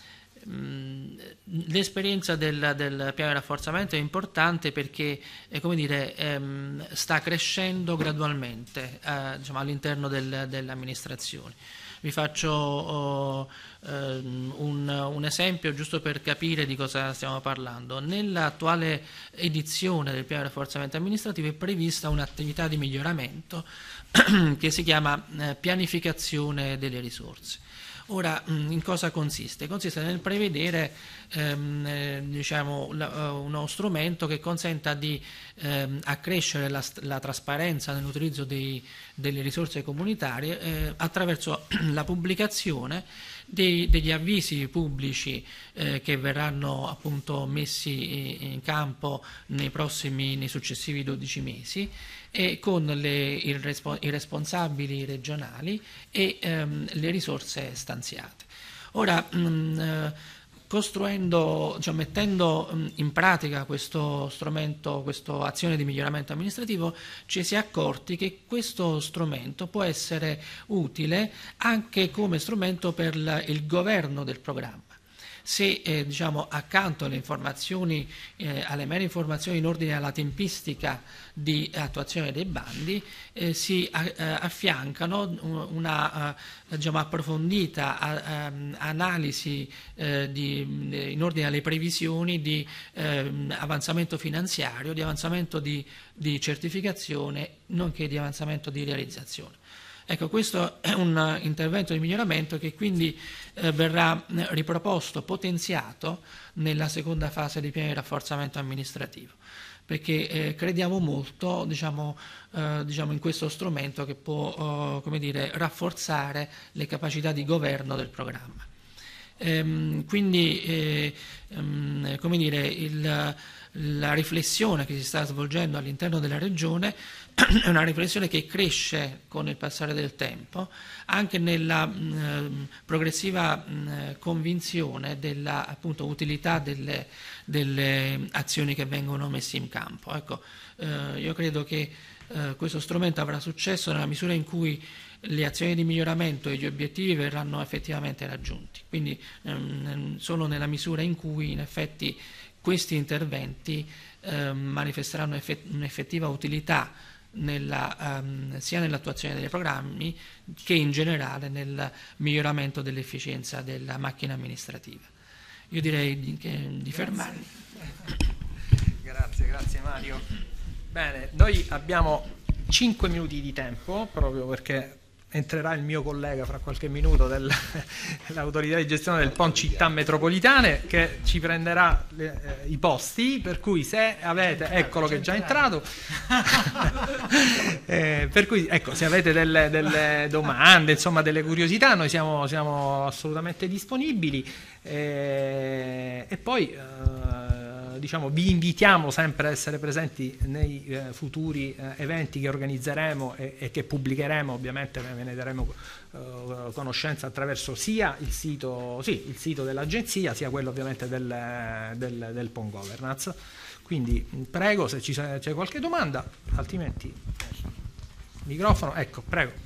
L'esperienza del, del piano di rafforzamento è importante perché eh, come dire, ehm, sta crescendo gradualmente eh, diciamo, all'interno del, delle amministrazioni. Vi faccio oh, ehm, un, un esempio giusto per capire di cosa stiamo parlando. Nell'attuale edizione del piano di rafforzamento amministrativo è prevista un'attività di miglioramento che si chiama eh, pianificazione delle risorse. Ora, in cosa consiste? Consiste nel prevedere ehm, eh, diciamo, la, uh, uno strumento che consenta di ehm, accrescere la, la trasparenza nell'utilizzo dei, delle risorse comunitarie eh, attraverso la pubblicazione dei, degli avvisi pubblici eh, che verranno appunto messi in campo nei prossimi, nei successivi dodici mesi, e con le, il respo, i responsabili regionali e ehm, le risorse stanziate. Ora, mh, costruendo, cioè mettendo mh, in pratica questo strumento, questa azione di miglioramento amministrativo, ci si è accorti che questo strumento può essere utile anche come strumento per la, il governo del programma. Se eh, diciamo, accanto alle informazioni, eh, alle mere informazioni in ordine alla tempistica di attuazione dei bandi, eh, si eh, affiancano una eh, diciamo, approfondita a, um, analisi eh, di, in ordine alle previsioni di eh, avanzamento finanziario, di avanzamento di, di certificazione, nonché di avanzamento di realizzazione. Ecco, questo è un intervento di miglioramento che quindi eh, verrà riproposto, potenziato nella seconda fase di piano di rafforzamento amministrativo, perché eh, crediamo molto diciamo, eh, diciamo in questo strumento che può eh, come dire, rafforzare le capacità di governo del programma. Ehm, quindi eh, ehm, come dire, il, la riflessione che si sta svolgendo all'interno della Regione è una riflessione che cresce con il passare del tempo, anche nella mh, progressiva mh, convinzione della appunto, utilità delle, delle azioni che vengono messe in campo. Ecco, eh, io credo che eh, questo strumento avrà successo nella misura in cui le azioni di miglioramento e gli obiettivi verranno effettivamente raggiunti, quindi ehm, solo nella misura in cui in effetti questi interventi eh, manifesteranno effett- un'effettiva utilità nella, um, sia nell'attuazione dei programmi che in generale nel miglioramento dell'efficienza della macchina amministrativa. Io direi di, che, di fermarmi. Grazie, grazie Mario. Bene, noi abbiamo cinque minuti di tempo proprio perché entrerà il mio collega fra qualche minuto dell'autorità di gestione del P O N Città Metropolitane che ci prenderà le, eh, i posti, per cui se avete, eccolo che è già entrato, eh, per cui ecco, se avete delle, delle domande, insomma delle curiosità, noi siamo, siamo assolutamente disponibili, eh, e poi eh, diciamo, vi invitiamo sempre a essere presenti nei eh, futuri eh, eventi che organizzeremo e, e che pubblicheremo, ovviamente ve ne daremo eh, conoscenza attraverso sia il sito, sì, il sito dell'agenzia, sia quello ovviamente del, del, del P O N Governance. Quindi prego se ci, c'è qualche domanda, altrimenti microfono, ecco, prego.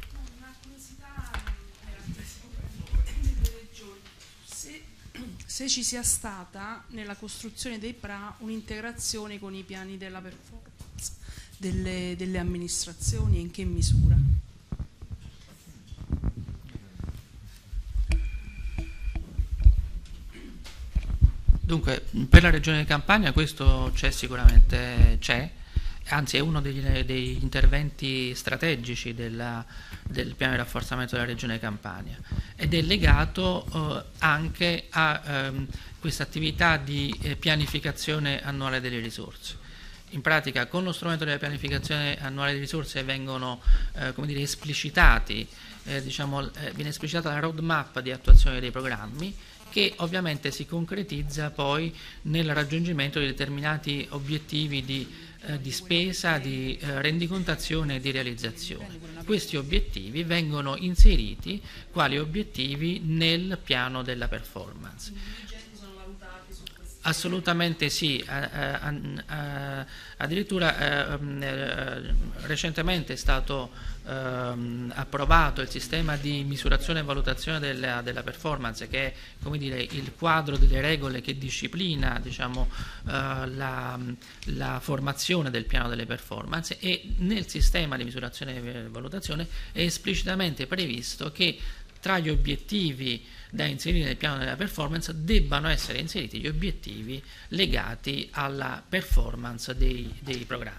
Se ci sia stata nella costruzione dei P R A un'integrazione con i piani della performance delle, delle amministrazioni e in che misura? Dunque, per la Regione Campania questo c'è sicuramente, c'è, anzi è uno degli, degli interventi strategici della, del piano di rafforzamento della Regione Campania, ed è legato eh, anche a ehm, questa attività di eh, pianificazione annuale delle risorse. In pratica, con lo strumento della pianificazione annuale delle risorse vengono eh, come dire, esplicitati, eh, diciamo, eh, viene esplicitata la roadmap di attuazione dei programmi, che ovviamente si concretizza poi nel raggiungimento di determinati obiettivi di, eh, di spesa, di eh, rendicontazione e di realizzazione. Questi obiettivi vengono inseriti quali obiettivi nel piano della performance. Assolutamente sì, a, a, a, addirittura eh, eh, recentemente è stato eh, approvato il sistema di misurazione e valutazione della, della performance, che è, come dire, il quadro delle regole che disciplina, diciamo, eh, la, la formazione del piano delle performance, e nel sistema di misurazione e valutazione è esplicitamente previsto che tra gli obiettivi da inserire nel piano della performance debbano essere inseriti gli obiettivi legati alla performance dei, dei programmi.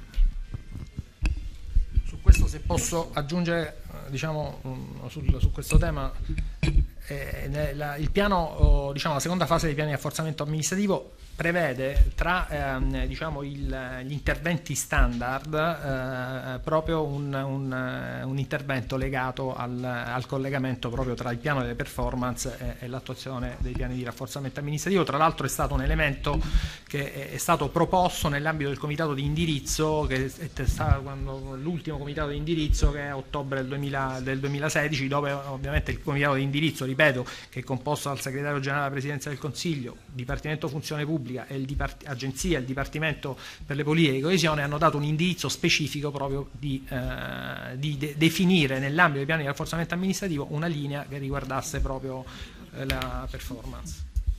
Su questo, se posso aggiungere, diciamo, su, su questo tema, eh, la, il piano, diciamo, la seconda fase dei piani di rafforzamento amministrativo prevede tra ehm, diciamo il, gli interventi standard eh, proprio un, un, un intervento legato al, al collegamento proprio tra il piano delle performance e, e l'attuazione dei piani di rafforzamento amministrativo. Tra l'altro è stato un elemento che è, è stato proposto nell'ambito del comitato di indirizzo, che è, è stato quando, l'ultimo comitato di indirizzo, che è a ottobre del, duemila, del duemilasedici, dove ovviamente il comitato di indirizzo, ripeto, che è composto dal segretario generale della Presidenza del Consiglio, Dipartimento Funzione Pubblica e il Dipart- Agenzia, il Dipartimento per le politiche di coesione, hanno dato un indirizzo specifico proprio di, eh, di de- definire nell'ambito dei piani di rafforzamento amministrativo una linea che riguardasse proprio eh, la performance.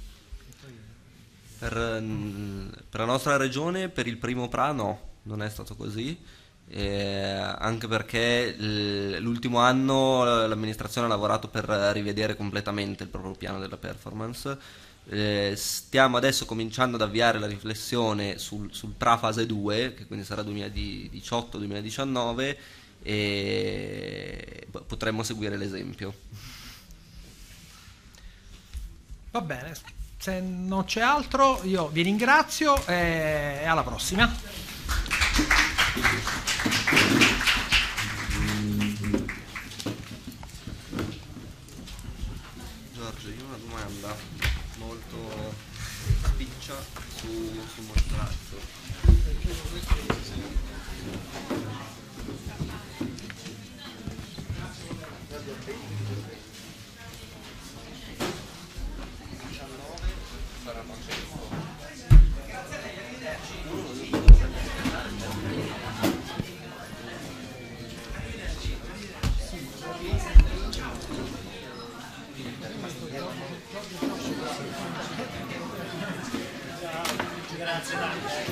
Per, per la nostra regione, per il primo P R A no, non è stato così, eh, anche perché l'ultimo anno l'amministrazione ha lavorato per rivedere completamente il proprio piano della performance. Eh, stiamo adesso cominciando ad avviare la riflessione sul, sul P R A fase due, che quindi sarà duemiladiciotto duemiladiciannove, e potremmo seguire l'esempio. Va bene, se non c'è altro io vi ringrazio e alla prossima. Giorgio, io ho una domanda molto spiccia su, su Monterazzo. Grazie Dante.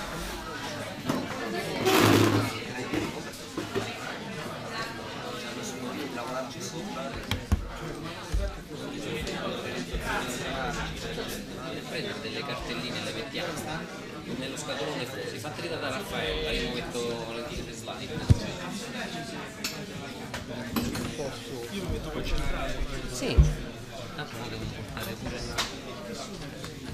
Prendere delle cartelline e le mettiamo nello scatolone fuori, fateli da Raffaella, io metto le slide. Io lo metto concentrato. Sì, tanto lo devo portare pure.